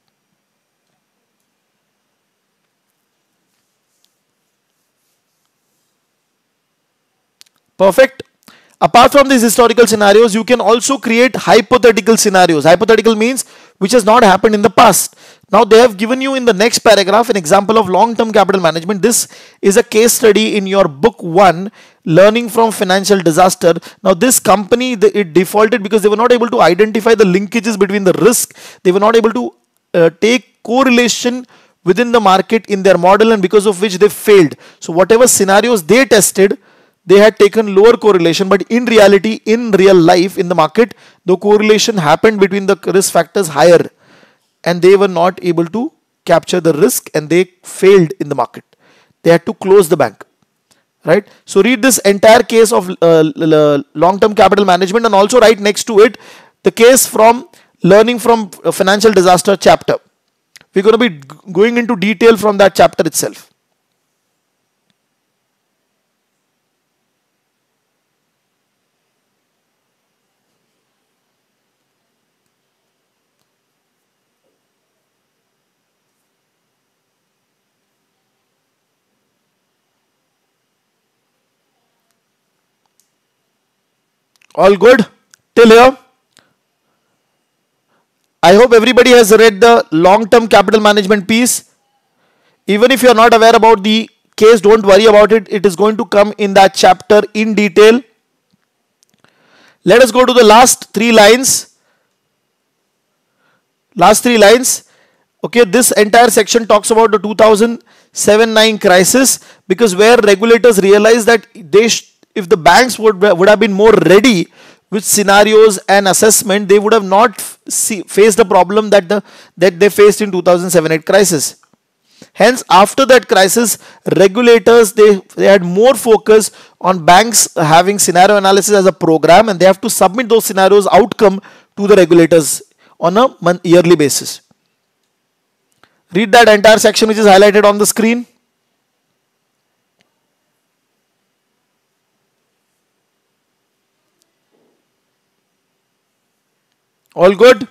Perfect. Apart from these historical scenarios, you can also create hypothetical scenarios. Hypothetical means which has not happened in the past. Now they have given you in the next paragraph an example of long-term capital management. This is a case study in your book one, Learning from Financial Disaster. Now this company, it defaulted because they were not able to identify the linkages between the risk. They were not able to uh, take correlation within the market in their model, and because of which they failed. So whatever scenarios they tested, they had taken lower correlation, but in reality, in real life, in the market, the correlation happened between the risk factors higher, and they were not able to capture the risk and they failed in the market. They had to close the bank, right? So read this entire case of uh, long-term capital management, and also right next to it, the case from Learning from Financial Disaster chapter. We're going to be going into detail from that chapter itself. All good Till here, I hope everybody has read the long-term capital management piece. Even if you are not aware about the case, don't worry about it. It is going to come in that chapter in detail. Let us go to the last three lines. Last three lines. Okay, this entire section talks about the two thousand seven nine crisis, because where regulators realized that they if the banks would, would have been more ready with scenarios and assessment, they would have not see, faced the problem that, the, that they faced in two thousand seven eight crisis. Hence, after that crisis, regulators, they, they had more focus on banks having scenario analysis as a program, and they have to submit those scenarios outcome to the regulators on a month, yearly basis. Read that entire section which is highlighted on the screen. All good?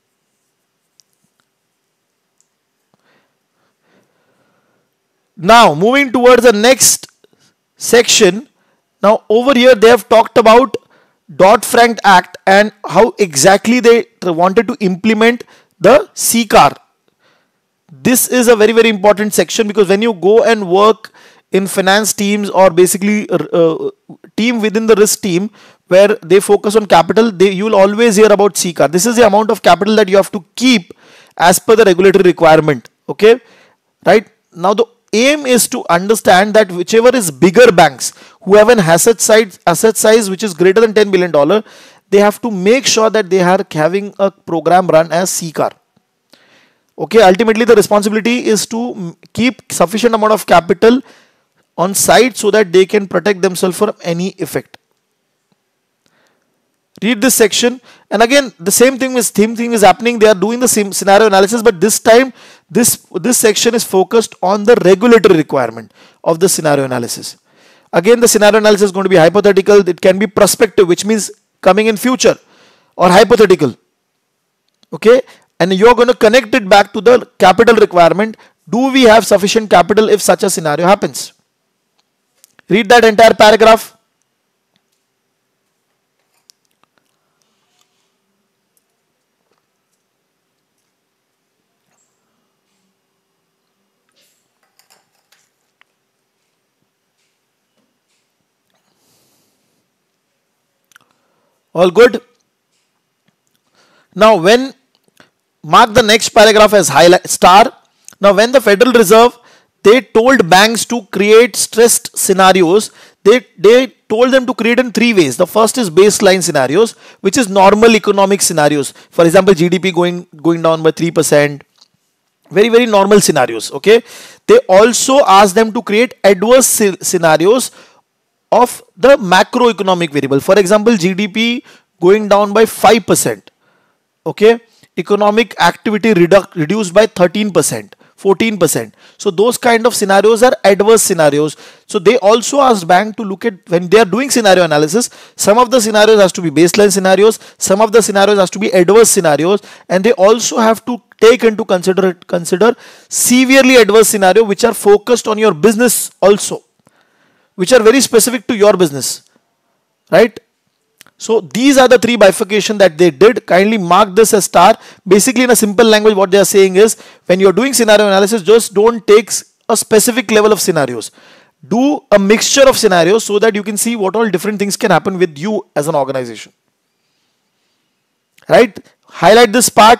Now, moving towards the next section. Now, over here they have talked about Dodd-Frank Act and how exactly they wanted to implement the C C A R. This is a very, very important section, because when you go and work in finance teams, or basically uh, team within the risk team where they focus on capital, they you will always hear about C C A R. This is the amount of capital that you have to keep as per the regulatory requirement. Okay, right? Now the aim is to understand that whichever is bigger banks who have an asset size asset size which is greater than ten billion dollars, they have to make sure that they are having a program run as C C A R. Okay, ultimately the responsibility is to keep sufficient amount of capital on site so that they can protect themselves from any effect. Read this section, and again the same thing is same thing is happening. They are doing the same scenario analysis, but this time this this section is focused on the regulatory requirement of the scenario analysis. Again, the scenario analysis is going to be hypothetical. It can be prospective, which means coming in future, or hypothetical. Okay, and you are going to connect it back to the capital requirement. Do we have sufficient capital if such a scenario happens? Read that entire paragraph. All good? Now when mark the next paragraph as highlight star. Now when the Federal Reserve, they told banks to create stressed scenarios, they, they told them to create in three ways. The first is baseline scenarios, which is normal economic scenarios. For example, G D P going, going down by three percent. Very, very normal scenarios. Okay. They also asked them to create adverse scenarios of the macroeconomic variable. For example, G D P going down by five percent. Okay. Economic activity redu reduced by thirteen percent, fourteen percent. So those kind of scenarios are adverse scenarios. So they also asked bank to look at, when they are doing scenario analysis, some of the scenarios has to be baseline scenarios, some of the scenarios has to be adverse scenarios, and they also have to take into consider consider severely adverse scenario which are focused on your business also, which are very specific to your business, right? So these are the three bifurcation that they did. Kindly mark this as star. Basically, in a simple language, what they are saying is, when you're doing scenario analysis, just don't take a specific level of scenarios. Do a mixture of scenarios so that you can see what all different things can happen with you as an organization. Right? Highlight this part.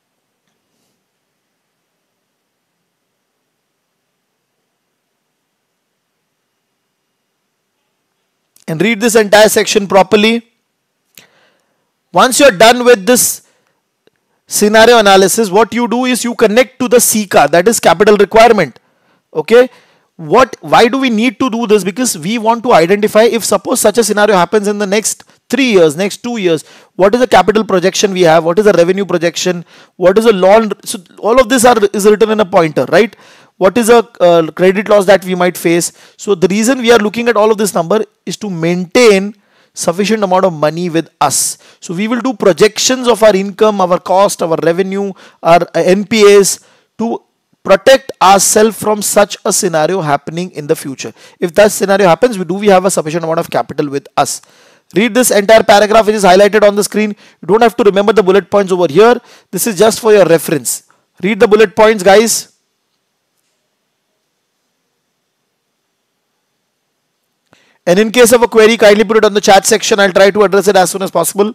And read this entire section properly. Once you are done with this scenario analysis, what you do is you connect to the C C A R, that is capital requirement. Okay. What, why do we need to do this? Because we want to identify, if suppose such a scenario happens in the next three years, next two years, what is the capital projection we have? What is the revenue projection? What is the loan? So all of this are, is written in a pointer, right? What is a uh, credit loss that we might face? So the reason we are looking at all of this number is to maintain sufficient amount of money with us. So we will do projections of our income, our cost, our revenue, our N P As to protect ourselves from such a scenario happening in the future. If that scenario happens, we do we have a sufficient amount of capital with us. Read this entire paragraph which is highlighted on the screen. You don't have to remember the bullet points over here. This is just for your reference. Read the bullet points, guys. And in case of a query, kindly put it on the chat section. I'll try to address it as soon as possible.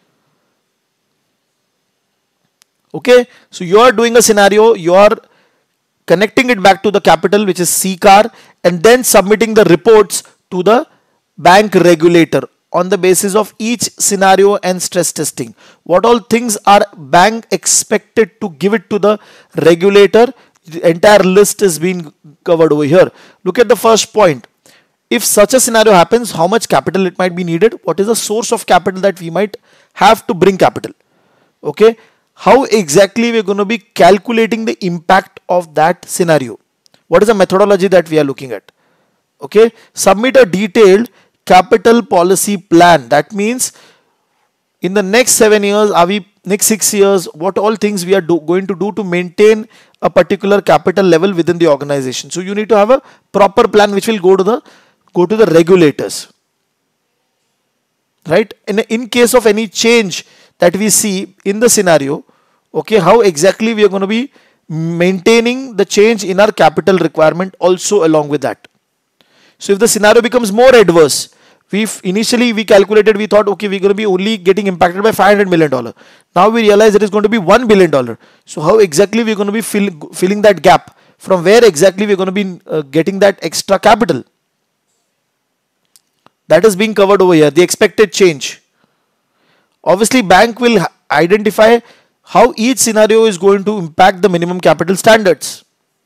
Okay, so you are doing a scenario, you are connecting it back to the capital, which is C C A R, and then submitting the reports to the bank regulator on the basis of each scenario and stress testing. What all things are bank expected to give it to the regulator? The entire list is being covered over here. Look at the first point. If such a scenario happens, how much capital it might be needed? What is the source of capital that we might have to bring capital? Okay. How exactly we're going to be calculating the impact of that scenario? What is the methodology that we are looking at? Okay. Submit a detailed capital policy plan. That means in the next seven years, are we next six years, what all things we are do, going to do to maintain a particular capital level within the organization. So you need to have a proper plan which will go to the go to the regulators, right? In, in case of any change that we see in the scenario, okay, how exactly we are going to be maintaining the change in our capital requirement also along with that. So if the scenario becomes more adverse, we initially we calculated, we thought, okay, we're going to be only getting impacted by five hundred million dollars. Now we realize it is going to be one billion dollars. So how exactly we're going to be fill, filling that gap? From where exactly we're going to be uh, getting that extra capital? That is being covered over here, the expected change. Obviously, bank will identify how each scenario is going to impact the minimum capital standards.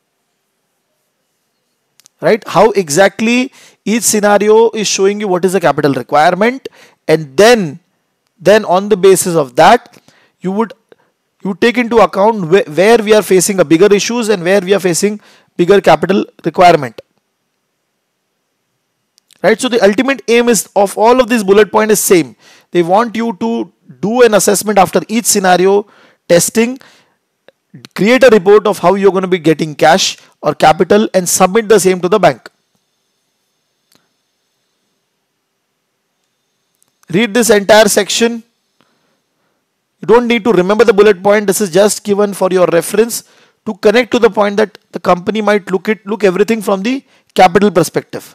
Right? How exactly each scenario is showing you what is the capital requirement, and then, then on the basis of that, you would you take into account wh where we are facing a bigger issues and where we are facing bigger capital requirement. Right? So the ultimate aim is of all of these bullet points is same. They want you to do an assessment after each scenario, testing, create a report of how you're going to be getting cash or capital and submit the same to the bank. Read this entire section. You don't need to remember the bullet point. This is just given for your reference to connect to the point that the company might look at look everything from the capital perspective.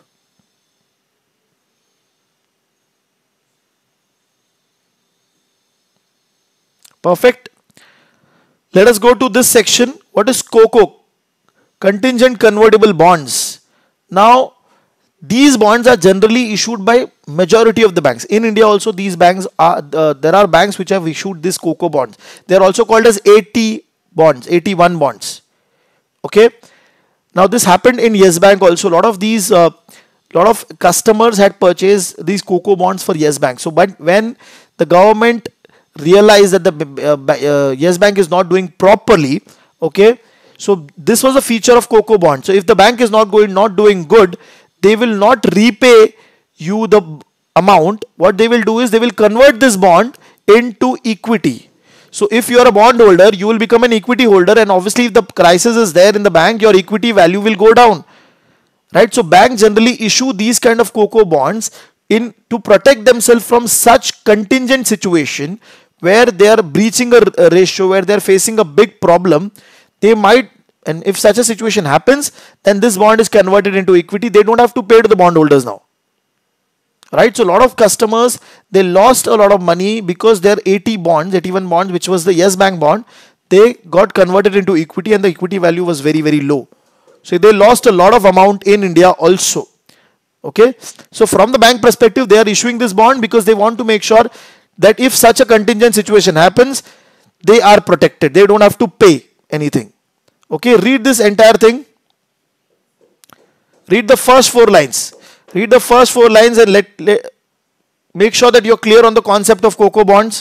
Perfect. Let us go to this section. What is COCO? Contingent convertible bonds. Now, these bonds are generally issued by majority of the banks. In India also, these banks are, uh, there are banks which have issued these COCO bonds. They are also called as A T bonds, A T one bonds. Okay. Now, this happened in Yes Bank also. A lot of these, uh, lot of customers had purchased these COCO bonds for Yes Bank. So, but when the government realized that the uh, uh, Yes Bank is not doing properly, okay, so this was a feature of COCO bond. So if the bank is not going not doing good, they will not repay you the amount. What they will do is they will convert this bond into equity. So if you are a bond holder, you will become an equity holder, and obviously if the crisis is there in the bank, your equity value will go down, right? So banks generally issue these kind of COCO bonds in to protect themselves from such contingent situation where they are breaching a, a ratio, where they are facing a big problem. They might, and if such a situation happens, then this bond is converted into equity. They don't have to pay to the bondholders now, right? So a lot of customers, they lost a lot of money because their A T bonds, A T one bonds, which was the Yes Bank bond, they got converted into equity and the equity value was very, very low. So they lost a lot of amount in India also. Okay. So from the bank perspective, they are issuing this bond because they want to make sure that if such a contingent situation happens, they are protected. They don't have to pay anything. Okay, read this entire thing. Read the first four lines. Read the first four lines and let, let make sure that you're clear on the concept of COCO bonds.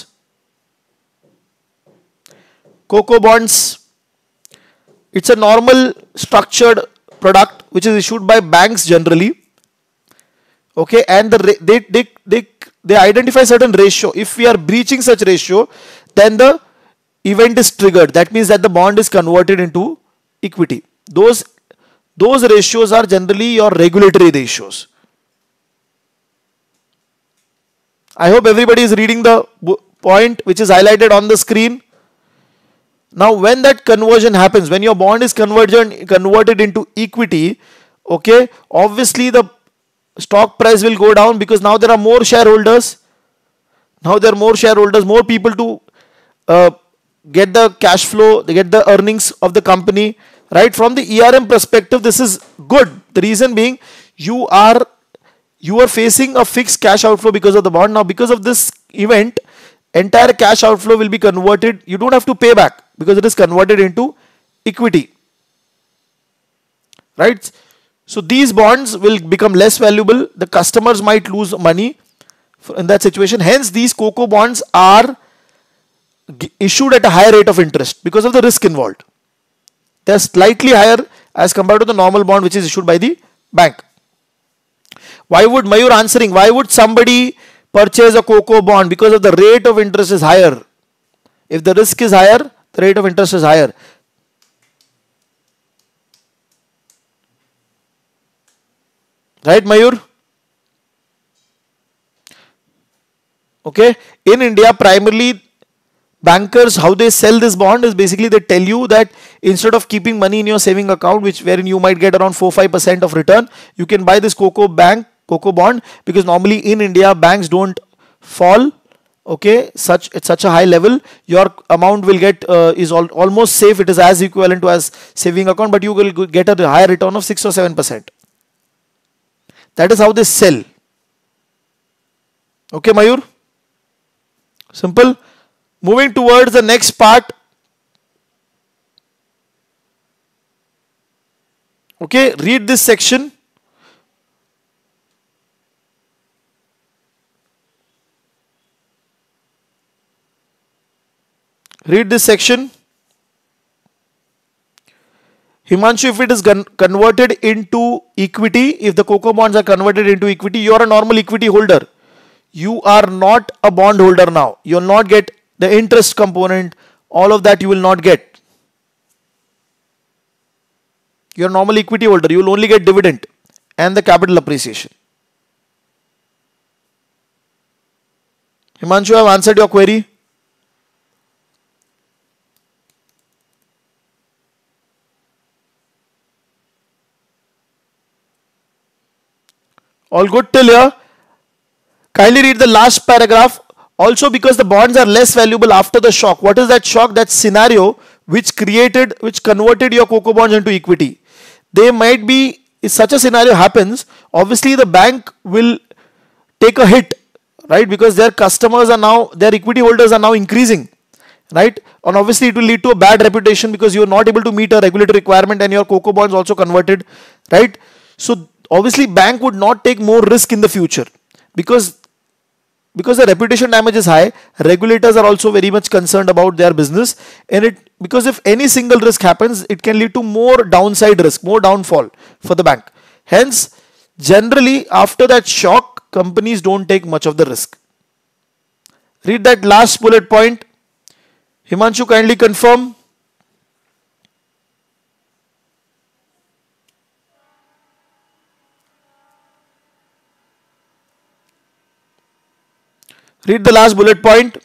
COCO bonds, it's a normal structured product which is issued by banks generally. Okay, and the they they they they identify certain ratio. If we are breaching such ratio, then the event is triggered. That means that the bond is converted into equity. Those those ratios are generally your regulatory ratios. I hope everybody is reading the point which is highlighted on the screen. Now when that conversion happens, when your bond is converted converted into equity, okay, obviously the stock price will go down because now there are more shareholders. Now there are more shareholders, more people to uh, get the cash flow, they get the earnings of the company, right? From the E R M perspective, this is good. The reason being, you are you are facing a fixed cash outflow because of the bond. Now because of this event, entire cash outflow will be converted. You don't have to pay back because it is converted into equity, right? So these bonds will become less valuable. The customers might lose money in that situation. Hence these CoCo bonds are issued at a higher rate of interest because of the risk involved. They are slightly higher as compared to the normal bond which is issued by the bank. Why would Mayur answering? Why would somebody purchase a CoCo bond? Because of the rate of interest is higher. If the risk is higher, the rate of interest is higher. Right, Mayur? Okay. In India, primarily bankers, how they sell this bond is basically they tell you that instead of keeping money in your saving account, which wherein you might get around four to five percent of return, you can buy this CoCo bank, CoCo bond, because normally in India banks don't fall. Okay, such at such a high level, your amount will get uh, is al almost safe. It is as equivalent to as saving account, but you will get a higher return of six or seven percent. That is how they sell. Okay, Mayur? Simple. Moving towards the next part. Okay, read this section. Read this section. Himanshu, if it is converted into equity, if the CoCo bonds are converted into equity, you are a normal equity holder. You are not a bond holder now. You will not get the interest component. All of that you will not get. You are a normal equity holder. You will only get dividend and the capital appreciation. Himanshu, I have answered your query. All good till here? Kindly read the last paragraph. Also, because the bonds are less valuable after the shock. What is that shock? That scenario which created, which converted your CoCo bonds into equity. They might be, if such a scenario happens, obviously the bank will take a hit, right? Because their customers are now, their equity holders are now increasing, right? And obviously it will lead to a bad reputation because you are not able to meet a regulatory requirement and your CoCo bonds also converted, right? So obviously bank would not take more risk in the future because because the reputation damage is high. Regulators are also very much concerned about their business, and it because if any single risk happens, it can lead to more downside risk, more downfall for the bank. Hence, generally after that shock, companies don't take much of the risk. Read that last bullet point. Himanshu, kindly confirm. Read the last bullet point.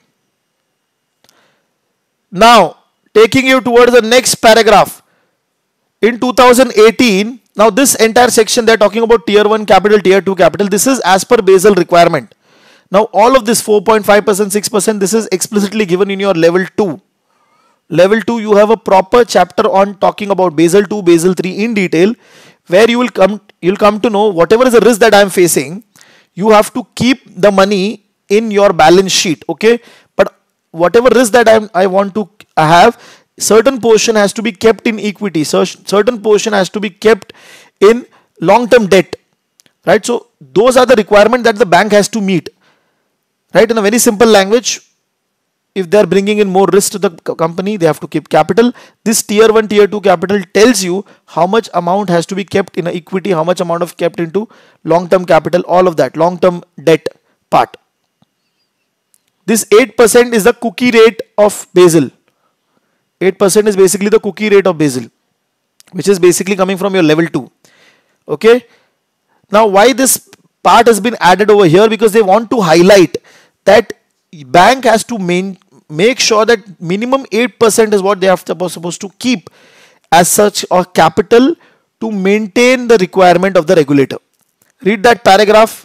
Now, taking you towards the next paragraph. In two thousand eighteen, now this entire section they are talking about tier one capital, tier two capital. This is as per Basel requirement. Now, all of this four point five percent, six percent, this is explicitly given in your level two. Level two, you have a proper chapter on talking about Basel two, Basel three in detail, where you will come, you'll come to know whatever is the risk that I am facing, you have to keep the money in your balance sheet, okay? But whatever risk that I'm, I want to have, certain portion has to be kept in equity, so certain portion has to be kept in long-term debt, right? So those are the requirements that the bank has to meet, right? In a very simple language, if they are bringing in more risk to the company, they have to keep capital. This tier one, tier two capital tells you how much amount has to be kept in equity, how much amount of kept into long-term capital, all of that, long-term debt part. This eight percent is the cookie rate of Basel. eight percent is basically the cookie rate of Basel, which is basically coming from your level two. Okay. Now, why this part has been added over here? Because they want to highlight that bank has to main, make sure that minimum eight percent is what they have to, supposed to keep as such or capital to maintain the requirement of the regulator. Read that paragraph.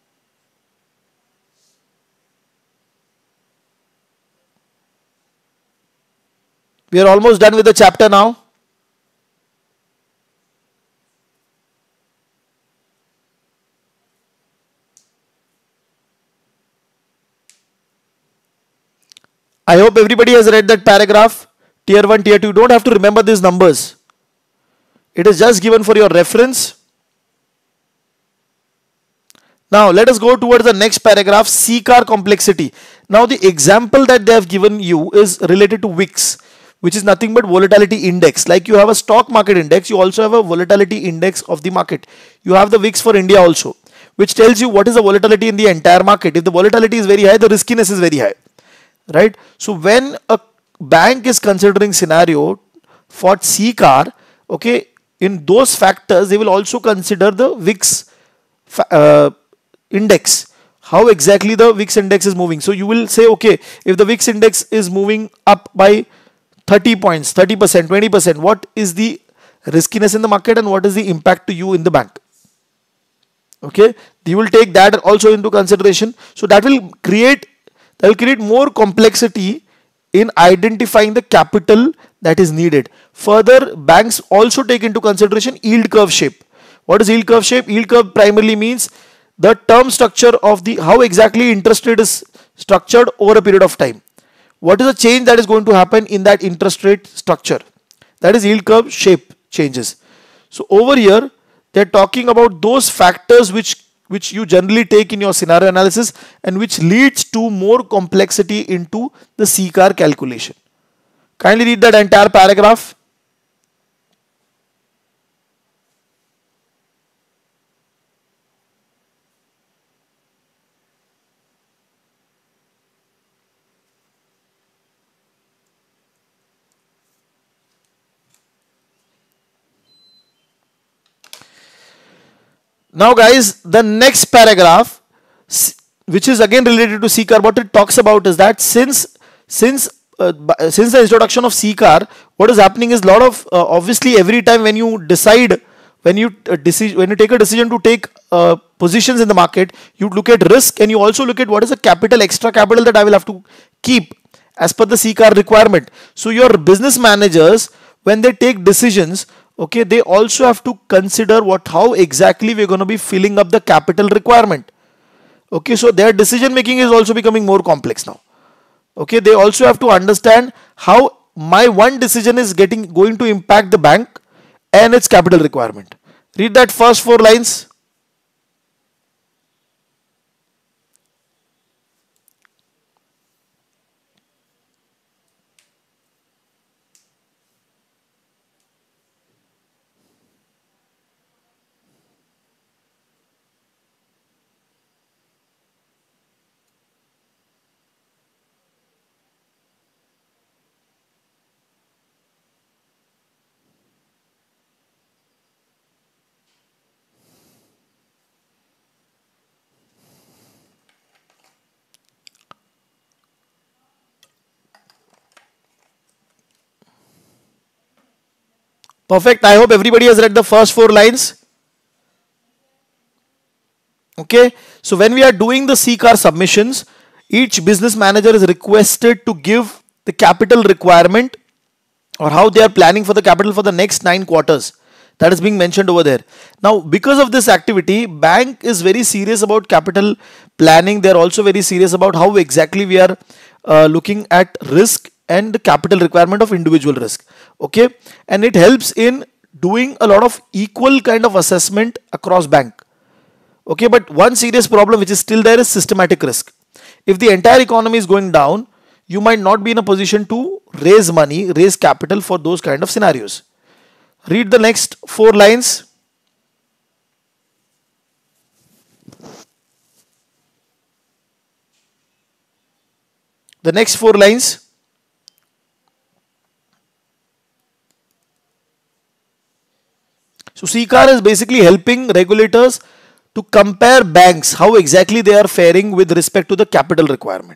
We are almost done with the chapter now. I hope everybody has read that paragraph. Tier one, tier two. You don't have to remember these numbers. It is just given for your reference. Now let us go towards the next paragraph, C C A R complexity. Now the example that they have given you is related to V I X, which is nothing but volatility index. Like you have a stock market index, you also have a volatility index of the market. You have the V I X for India also, which tells you what is the volatility in the entire market. If the volatility is very high, the riskiness is very high, right? So when a bank is considering scenario for C C A R, okay, in those factors, they will also consider the V I X uh, index, how exactly the V I X index is moving. So you will say, okay, if the V I X index is moving up by thirty points, thirty percent, twenty percent, what is the riskiness in the market and what is the impact to you in the bank? Okay, you will take that also into consideration. So that will create, that will create more complexity in identifying the capital that is needed. Further, banks also take into consideration yield curve shape. What is yield curve shape? Yield curve primarily means the term structure of the, how exactly interest rate is structured over a period of time. What is the change that is going to happen in that interest rate structure? That is yield curve shape changes. So over here, they're talking about those factors which, which you generally take in your scenario analysis and which leads to more complexity into the C C A R calculation. Kindly read that entire paragraph. Now guys, the next paragraph, which is again related to C C A R, what it talks about is that since since uh, since the introduction of C C A R, what is happening is a lot of uh, obviously every time when you decide, when you uh, decide, when you take a decision to take uh, positions in the market, you look at risk and you also look at what is the capital, extra capital that I will have to keep as per the C C A R requirement. So your business managers, when they take decisions, okay, they also have to consider what, how exactly we're going to be filling up the capital requirement. Okay, so their decision making is also becoming more complex now. Okay, they also have to understand how my one decision is getting going to impact the bank and its capital requirement. Read that first four lines. Perfect. I hope everybody has read the first four lines. Okay. So when we are doing the C C A R submissions, each business manager is requested to give the capital requirement or how they are planning for the capital for the next nine quarters. That is being mentioned over there. Now, because of this activity, bank is very serious about capital planning. They are also very serious about how exactly we are uh, looking at risk and the capital requirement of individual risk. Okay, and it helps in doing a lot of equal kind of assessment across bank. Okay, but one serious problem which is still there is systematic risk. If the entire economy is going down, you might not be in a position to raise money, raise capital for those kind of scenarios. Read the next four lines. The next four lines. So C C A R is basically helping regulators to compare banks, how exactly they are faring with respect to the capital requirement.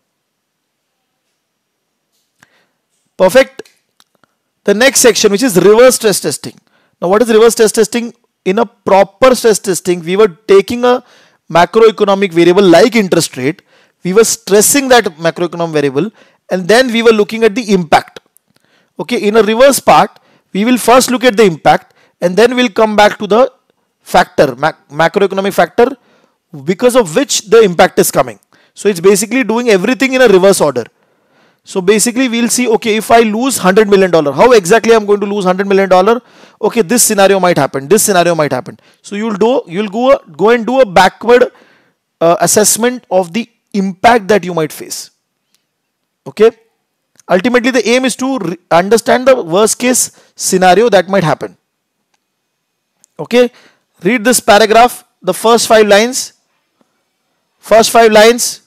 Perfect. The next section, which is reverse stress testing. Now, what is reverse stress testing? In a proper stress testing, we were taking a macroeconomic variable like interest rate, we were stressing that macroeconomic variable, and then we were looking at the impact. Okay, in a reverse part, we will first look at the impact, and then we'll come back to the factor, mac macroeconomic factor, because of which the impact is coming. So it's basically doing everything in a reverse order. So basically we'll see, okay, if I lose one hundred million dollars, how exactly I'm going to lose one hundred million dollars? Okay, this scenario might happen, this scenario might happen. So you'll do, you'll go, go and do a backward uh, assessment of the impact that you might face. Okay. Ultimately, the aim is to understand the worst case scenario that might happen. Okay. Read this paragraph, the first five lines. First five lines.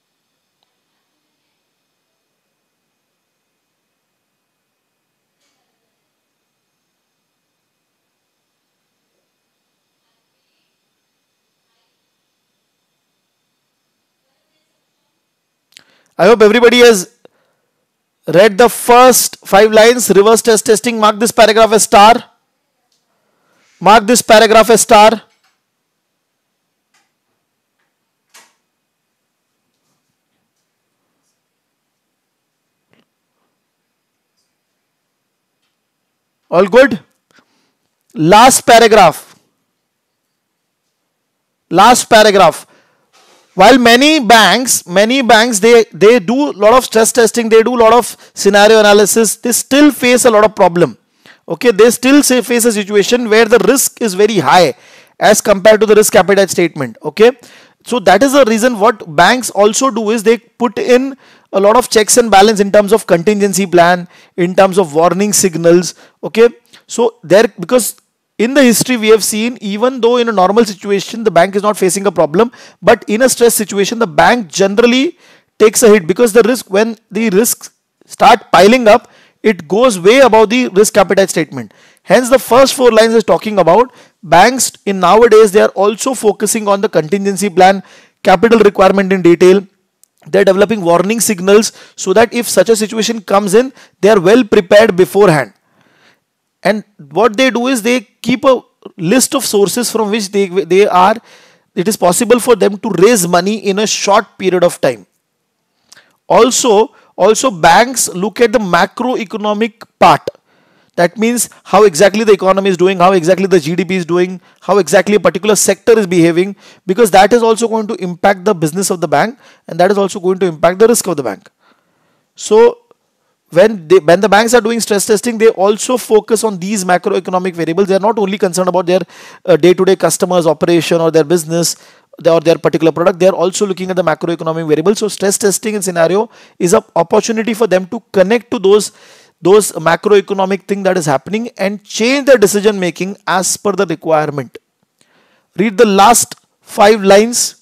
I hope everybody has read the first five lines. Reverse stress testing. Mark this paragraph as star. Mark this paragraph as star. All good? Last paragraph. Last paragraph. While many banks, many banks, they, they do a lot of stress testing, they do a lot of scenario analysis, they still face a lot of problem. Okay, they still say face a situation where the risk is very high as compared to the risk appetite statement. Okay, so that is the reason what banks also do is they put in a lot of checks and balance in terms of contingency plan, in terms of warning signals. Okay, so there, because in the history we have seen, even though in a normal situation the bank is not facing a problem, but in a stress situation the bank generally takes a hit, because the risk, when the risks start piling up, it goes way above the risk appetite statement. Hence the first four lines is talking about banks in nowadays, they are also focusing on the contingency plan, capital requirement in detail. They are developing warning signals so that if such a situation comes in, they are well prepared beforehand. And what they do is they keep a list of sources from which they, they are, it is possible for them to raise money in a short period of time. Also, also banks look at the macroeconomic part. That means how exactly the economy is doing, how exactly the G D P is doing, how exactly a particular sector is behaving, because that is also going to impact the business of the bank, and that is also going to impact the risk of the bank. So when they, when the banks are doing stress testing, they also focus on these macroeconomic variables. They are not only concerned about their uh, day-to-day customers, operation, or their business, or their particular product. They are also looking at the macroeconomic variables. So stress testing in scenario is an opportunity for them to connect to those those macroeconomic thing that is happening and change their decision making as per the requirement. Read the last five lines.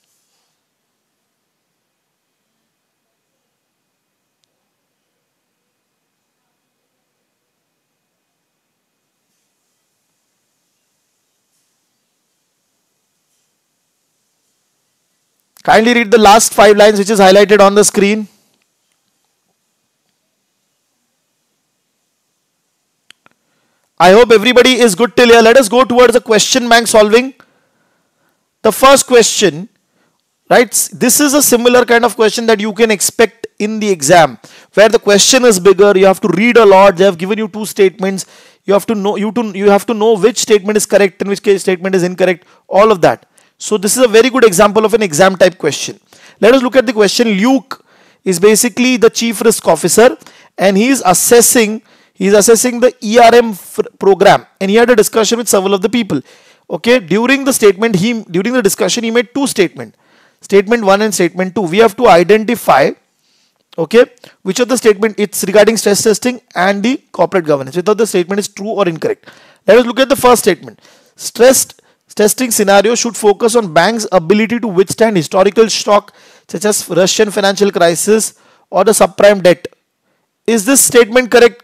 Kindly read the last five lines which is highlighted on the screen. I hope everybody is good till here. Let us go towards the question bank solving. The first question, right? This is a similar kind of question that you can expect in the exam, where the question is bigger. You have to read a lot. They have given you two statements. You have to know you to you have to know which statement is correct and which case statement is incorrect. All of that. So this is a very good example of an exam type question. Let us look at the question. Luke is basically the chief risk officer, and he is assessing he is assessing the E R M program, and he had a discussion with several of the people. Okay, during the statement he during the discussion he made two statements, statement one and statement two. We have to identify, okay, which of the statement it's regarding stress testing and the corporate governance, whether the statement is true or incorrect. Let us look at the first statement. Stress testing scenario should focus on banks' ability to withstand historical shock such as Russian financial crisis or the subprime debt. Is this statement correct?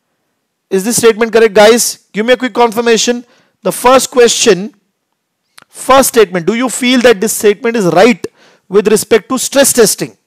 Is this statement correct, guys? Give me a quick confirmation. The first question, First statement, do you feel that this statement is right with respect to stress testing?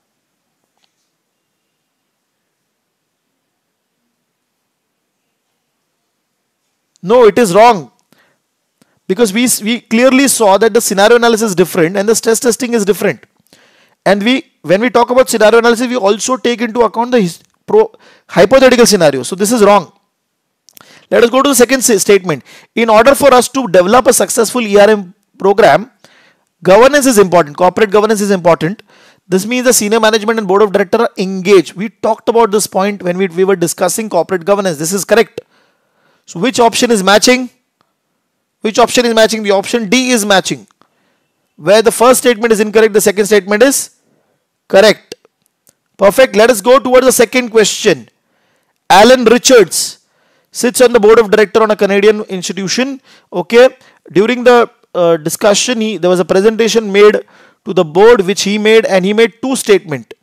No, it is wrong. Because we, we clearly saw that the scenario analysis is different and the stress testing is different. And we, when we talk about scenario analysis, we also take into account the pro, hypothetical scenario. So this is wrong. Let us go to the second statement. In order for us to develop a successful E R M program, governance is important. Corporate governance is important. This means the senior management and board of directors are engaged. We talked about this point when we, we were discussing corporate governance. This is correct. So which option is matching? Which option is matching? The option D is matching. Where the first statement is incorrect, the second statement is correct. Perfect. Let us go towards the second question. Alan Richards sits on the board of director on a Canadian institution. Okay. During the uh, discussion, he, there was a presentation made to the board which he made, and he made two statements.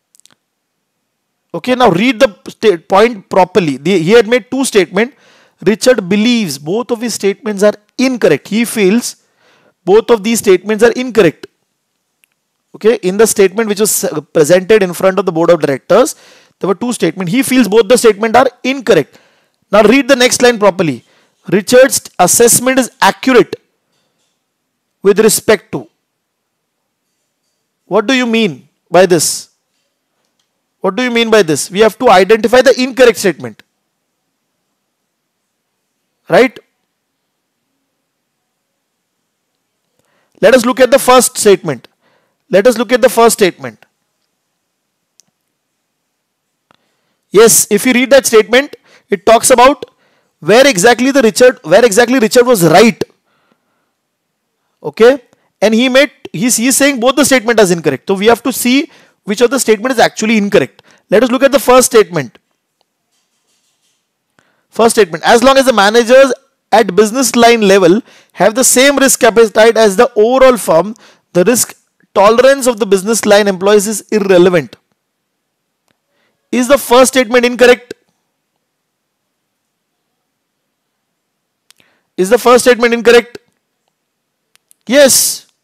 Okay. Now read the point properly. The, he had made two statements. Richard believes both of his statements are incorrect. He feels both of these statements are incorrect. Okay. In the statement which was presented in front of the board of directors, there were two statements. He feels both the statements are incorrect. Now read the next line properly. Richard's assessment is accurate with respect to. What do you mean by this? What do you mean by this? We have to identify the incorrect statement. Right? Let us look at the first statement. Let us look at the first statement. Yes, if you read that statement, it talks about where exactly the Richard, where exactly Richard was right. Okay, and he made he's he's saying both the statement is incorrect. So we have to see which of the statement is actually incorrect. Let us look at the first statement. First statement: as long as the managers at business line level have the same risk appetite as the overall firm, the risk tolerance of the business line employees is irrelevant. Is the first statement incorrect? Is the first statement incorrect? Yes.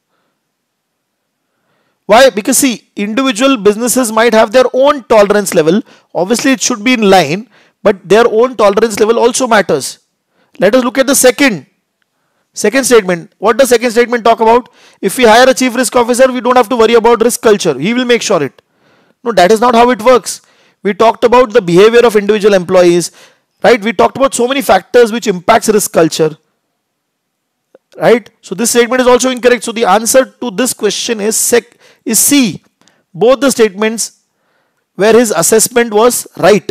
Why? Because see, individual businesses might have their own tolerance level. Obviously, it should be in line, but their own tolerance level also matters. Let us look at the second. Second statement. What does second statement talk about? If we hire a chief risk officer, we don't have to worry about risk culture. He will make sure it. No, that is not how it works. We talked about the behavior of individual employees. Right? We talked about so many factors which impacts risk culture. Right? So this statement is also incorrect. So the answer to this question is sec is C. Both the statements where his assessment was right.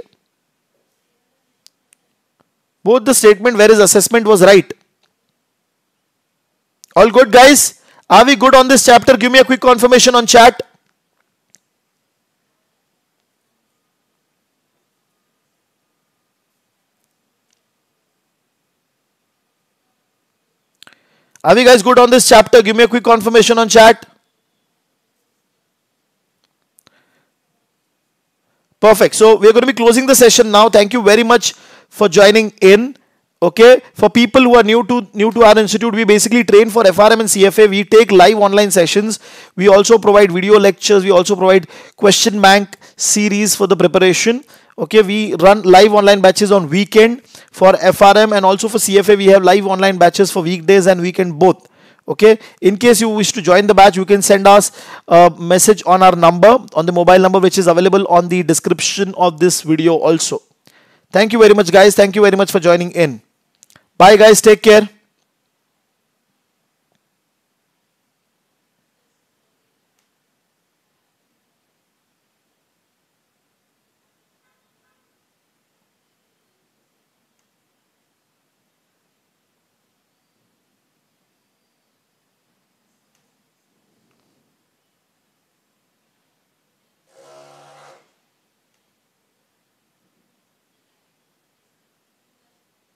Both the statement where his assessment was right. All good, guys? Are we good on this chapter? Give me a quick confirmation on chat. Are we guys good on this chapter? Give me a quick confirmation on chat. Perfect. So we are going to be closing the session now. Thank you very much for joining in. Okay. For people who are new to new to our institute, we basically train for F R M and C F A. We take live online sessions. We also provide video lectures. We also provide question bank series for the preparation. Okay. We run live online batches on weekend for F R M, and also for C F A we have live online batches for weekdays and weekend both. Okay. In case you wish to join the batch, you can send us a message on our number, on the mobile number which is available on the description of this video also. Thank you very much, guys. Thank you very much for joining in. Bye, guys. Take care.